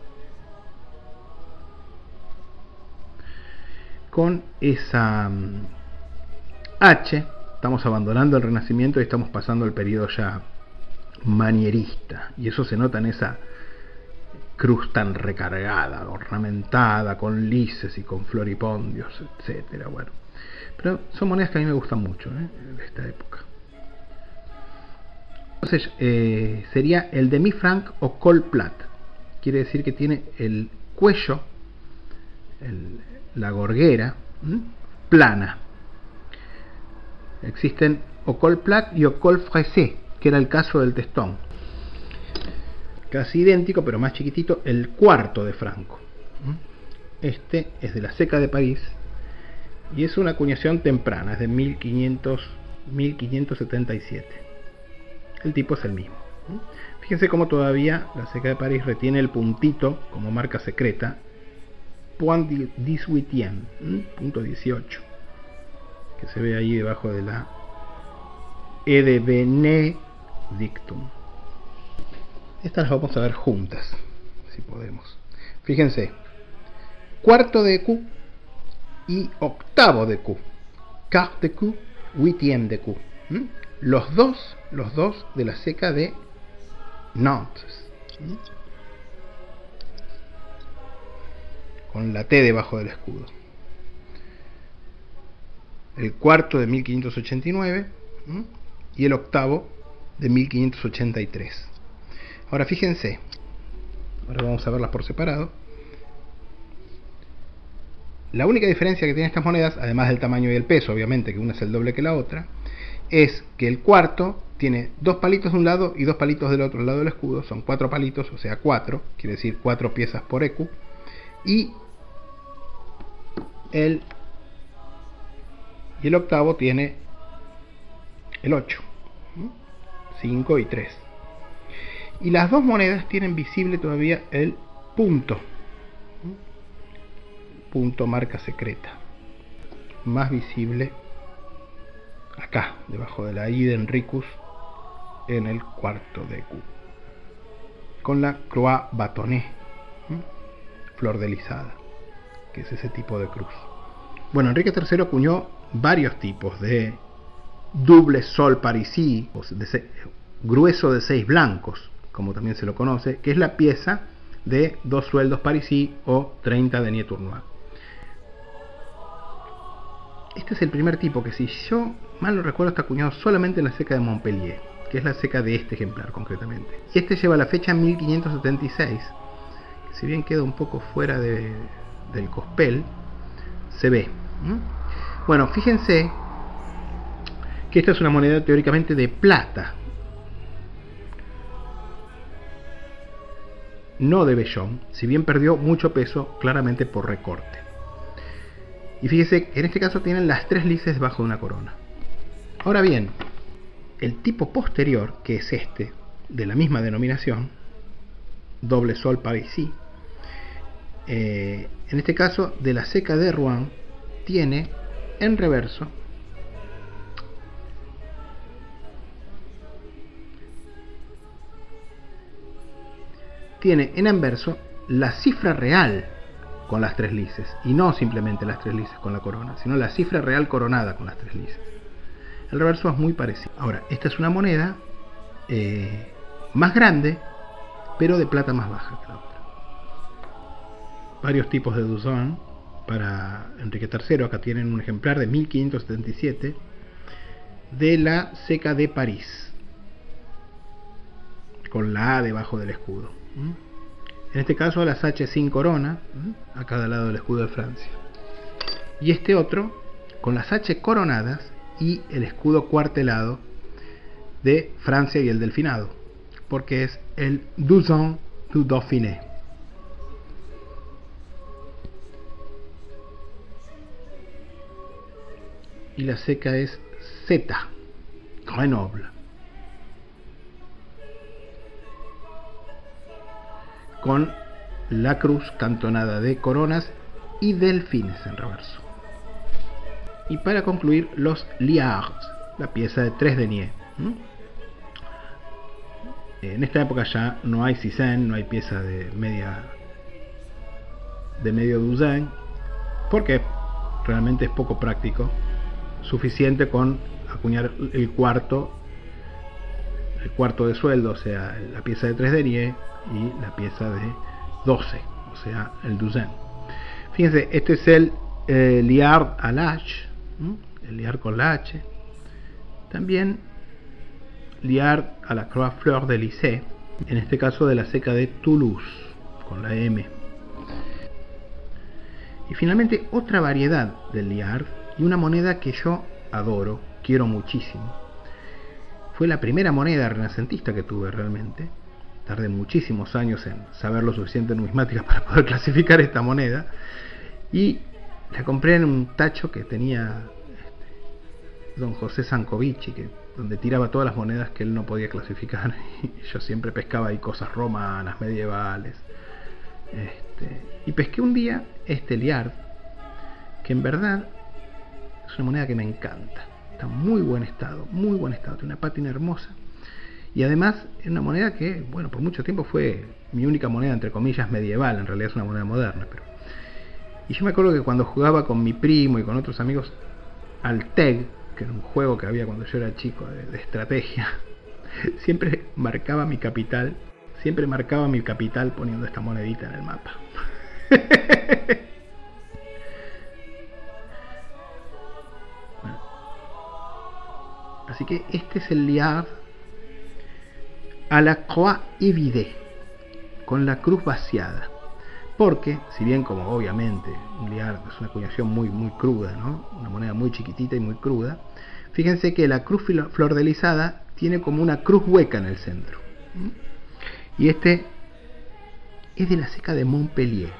Con esa um, H estamos abandonando el Renacimiento y estamos pasando al periodo ya manierista, y eso se nota en esa cruz tan recargada, ornamentada, con lises y con floripondios, etcétera. Bueno, pero son monedas que a mí me gustan mucho, ¿eh? De esta época. Entonces eh, sería el demi-franc o col plat. Quiere decir que tiene el cuello, el, la gorguera, ¿m? plana. Existen o col plat y o col fraisé, que era el caso del testón. Casi idéntico, pero más chiquitito, el cuarto de franco. Este es de la ceca de París y es una acuñación temprana, es de mil quinientos, mil quinientos setenta y siete. El tipo es el mismo. Fíjense cómo todavía la ceca de París retiene el puntito como marca secreta, point dix-huitième, punto dieciocho, que se ve ahí debajo de la E de Benedictum. Estas las vamos a ver juntas, si podemos. Fíjense, cuarto de Q y octavo de Q, quart de Q, huitième de Q. ¿Mm? Los dos, los dos de la ceca de Nantes, ¿Mm? con la T debajo del escudo. El cuarto de mil quinientos ochenta y nueve, ¿Mm? y el octavo de mil quinientos ochenta y tres. Ahora fíjense, ahora vamos a verlas por separado. La única diferencia que tienen estas monedas, además del tamaño y el peso, obviamente, que una es el doble que la otra, es que el cuarto tiene dos palitos de un lado y dos palitos del otro lado del escudo. Son cuatro palitos, o sea cuatro, quiere decir cuatro piezas por E Q. Y el, y el octavo tiene el ocho, cinco y tres. Y las dos monedas tienen visible todavía el punto, punto marca secreta, más visible acá, debajo de la I de Enricus, en el cuarto de Q, con la croix bâtonnée, flor delisada, que es ese tipo de cruz. Bueno, Enrique tercero acuñó varios tipos de double sol parisí, o de se, grueso de seis blancos, como también se lo conoce, que es la pieza de dos sueldos parisí o treinta deniers tournois. Este es el primer tipo que, si yo mal no recuerdo, está acuñado solamente en la ceca de Montpellier, que es la ceca de este ejemplar concretamente. Y este lleva la fecha mil quinientos setenta y seis, que si bien queda un poco fuera de, del cospel, se ve. ¿Mm? Bueno, fíjense que esta es una moneda teóricamente de plata, no de vellón, si bien perdió mucho peso claramente por recorte. Y fíjese que en este caso tienen las tres lices debajo de una corona. Ahora bien, el tipo posterior, que es este, de la misma denominación, doble sol parisí, eh, en este caso de la ceca de Rouen, tiene en reverso tiene en anverso la cifra real con las tres lices, y no simplemente las tres lices con la corona, sino la cifra real coronada con las tres lices. El reverso es muy parecido. Ahora, esta es una moneda eh, más grande, pero de plata más baja que la otra. Varios tipos de Duzon para Enrique tercero. Acá tienen un ejemplar de mil quinientos setenta y siete de la ceca de París, con la A debajo del escudo. En este caso las H sin corona, a cada lado del escudo de Francia. Y este otro, con las H coronadas y el escudo cuartelado de Francia y el Delfinado, porque es el douze ans du Dauphiné. Y la seca es Z, Grenoble, con la cruz cantonada de coronas y delfines en reverso. Y para concluir, los liards, la pieza de tres deniers. ¿Mm? En esta época ya no hay sisén, no hay pieza de media de medio douzaine, porque realmente es poco práctico. Suficiente con acuñar el cuarto el cuarto de sueldo, o sea, la pieza de tres deniers, y la pieza de doce, o sea, el douzaine. Fíjense, este es el eh, liard à l'H, el liard con la H. También liard à la croix fleur de lys, en este caso de la seca de Toulouse, con la M. Y finalmente otra variedad del liard, y una moneda que yo adoro, quiero muchísimo. Fue la primera moneda renacentista que tuve realmente. Tardé muchísimos años en saber lo suficiente de numismática para poder clasificar esta moneda. Y la compré en un tacho que tenía este, don José Sancovici, que, donde tiraba todas las monedas que él no podía clasificar. Y yo siempre pescaba ahí cosas romanas, medievales. Este, y pesqué un día este liard, que en verdad es una moneda que me encanta. Está en muy buen estado, muy buen estado. Tiene una pátina hermosa. Y además es una moneda que, bueno, por mucho tiempo fue mi única moneda, entre comillas, medieval. En realidad es una moneda moderna. Pero... Y yo me acuerdo que cuando jugaba con mi primo y con otros amigos al Teg, que era un juego que había cuando yo era chico de, de estrategia, siempre marcaba mi capital, siempre marcaba mi capital poniendo esta monedita en el mapa. Así que este es el liard à la croix évidée, con la cruz vaciada. Porque, si bien como obviamente un liard es una acuñación muy, muy cruda, ¿no? Una moneda muy chiquitita y muy cruda, fíjense que la cruz flordelizada tiene como una cruz hueca en el centro. ¿Mm? Y este es de la seca de Montpellier.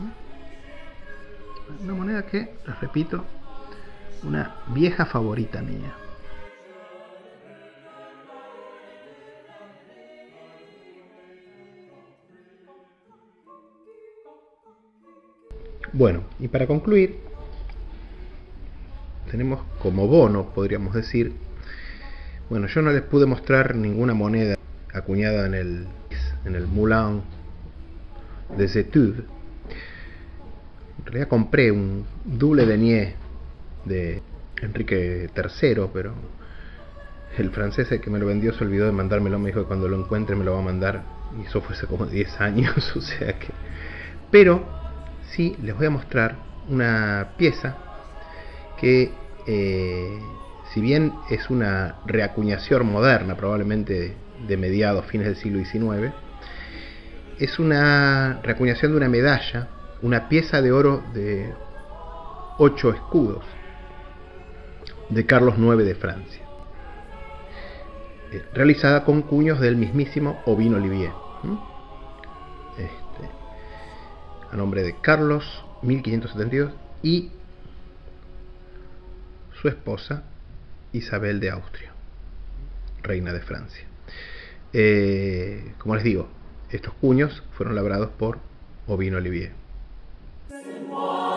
¿Mm? Una moneda que, les repito, una vieja favorita mía. Bueno, y para concluir, tenemos como bono, podríamos decir, bueno, yo no les pude mostrar ninguna moneda acuñada en el, en el Moulin des Etudes. En realidad compré un double denier de Enrique tercero, pero el francés que me lo vendió se olvidó de mandármelo, me dijo que cuando lo encuentre me lo va a mandar, y eso fue hace como diez años, o sea que... Pero sí, les voy a mostrar una pieza que, eh, si bien es una reacuñación moderna, probablemente de mediados, fines del siglo diecinueve, es una reacuñación de una medalla, una pieza de oro de ocho escudos de Carlos noveno de Francia, eh, realizada con cuños del mismísimo Aubin Olivier. ¿Mm? Este, a nombre de Carlos, mil quinientos setenta y dos, y su esposa Isabel de Austria, reina de Francia. Eh, como les digo, estos cuños fueron labrados por Aubin Olivier.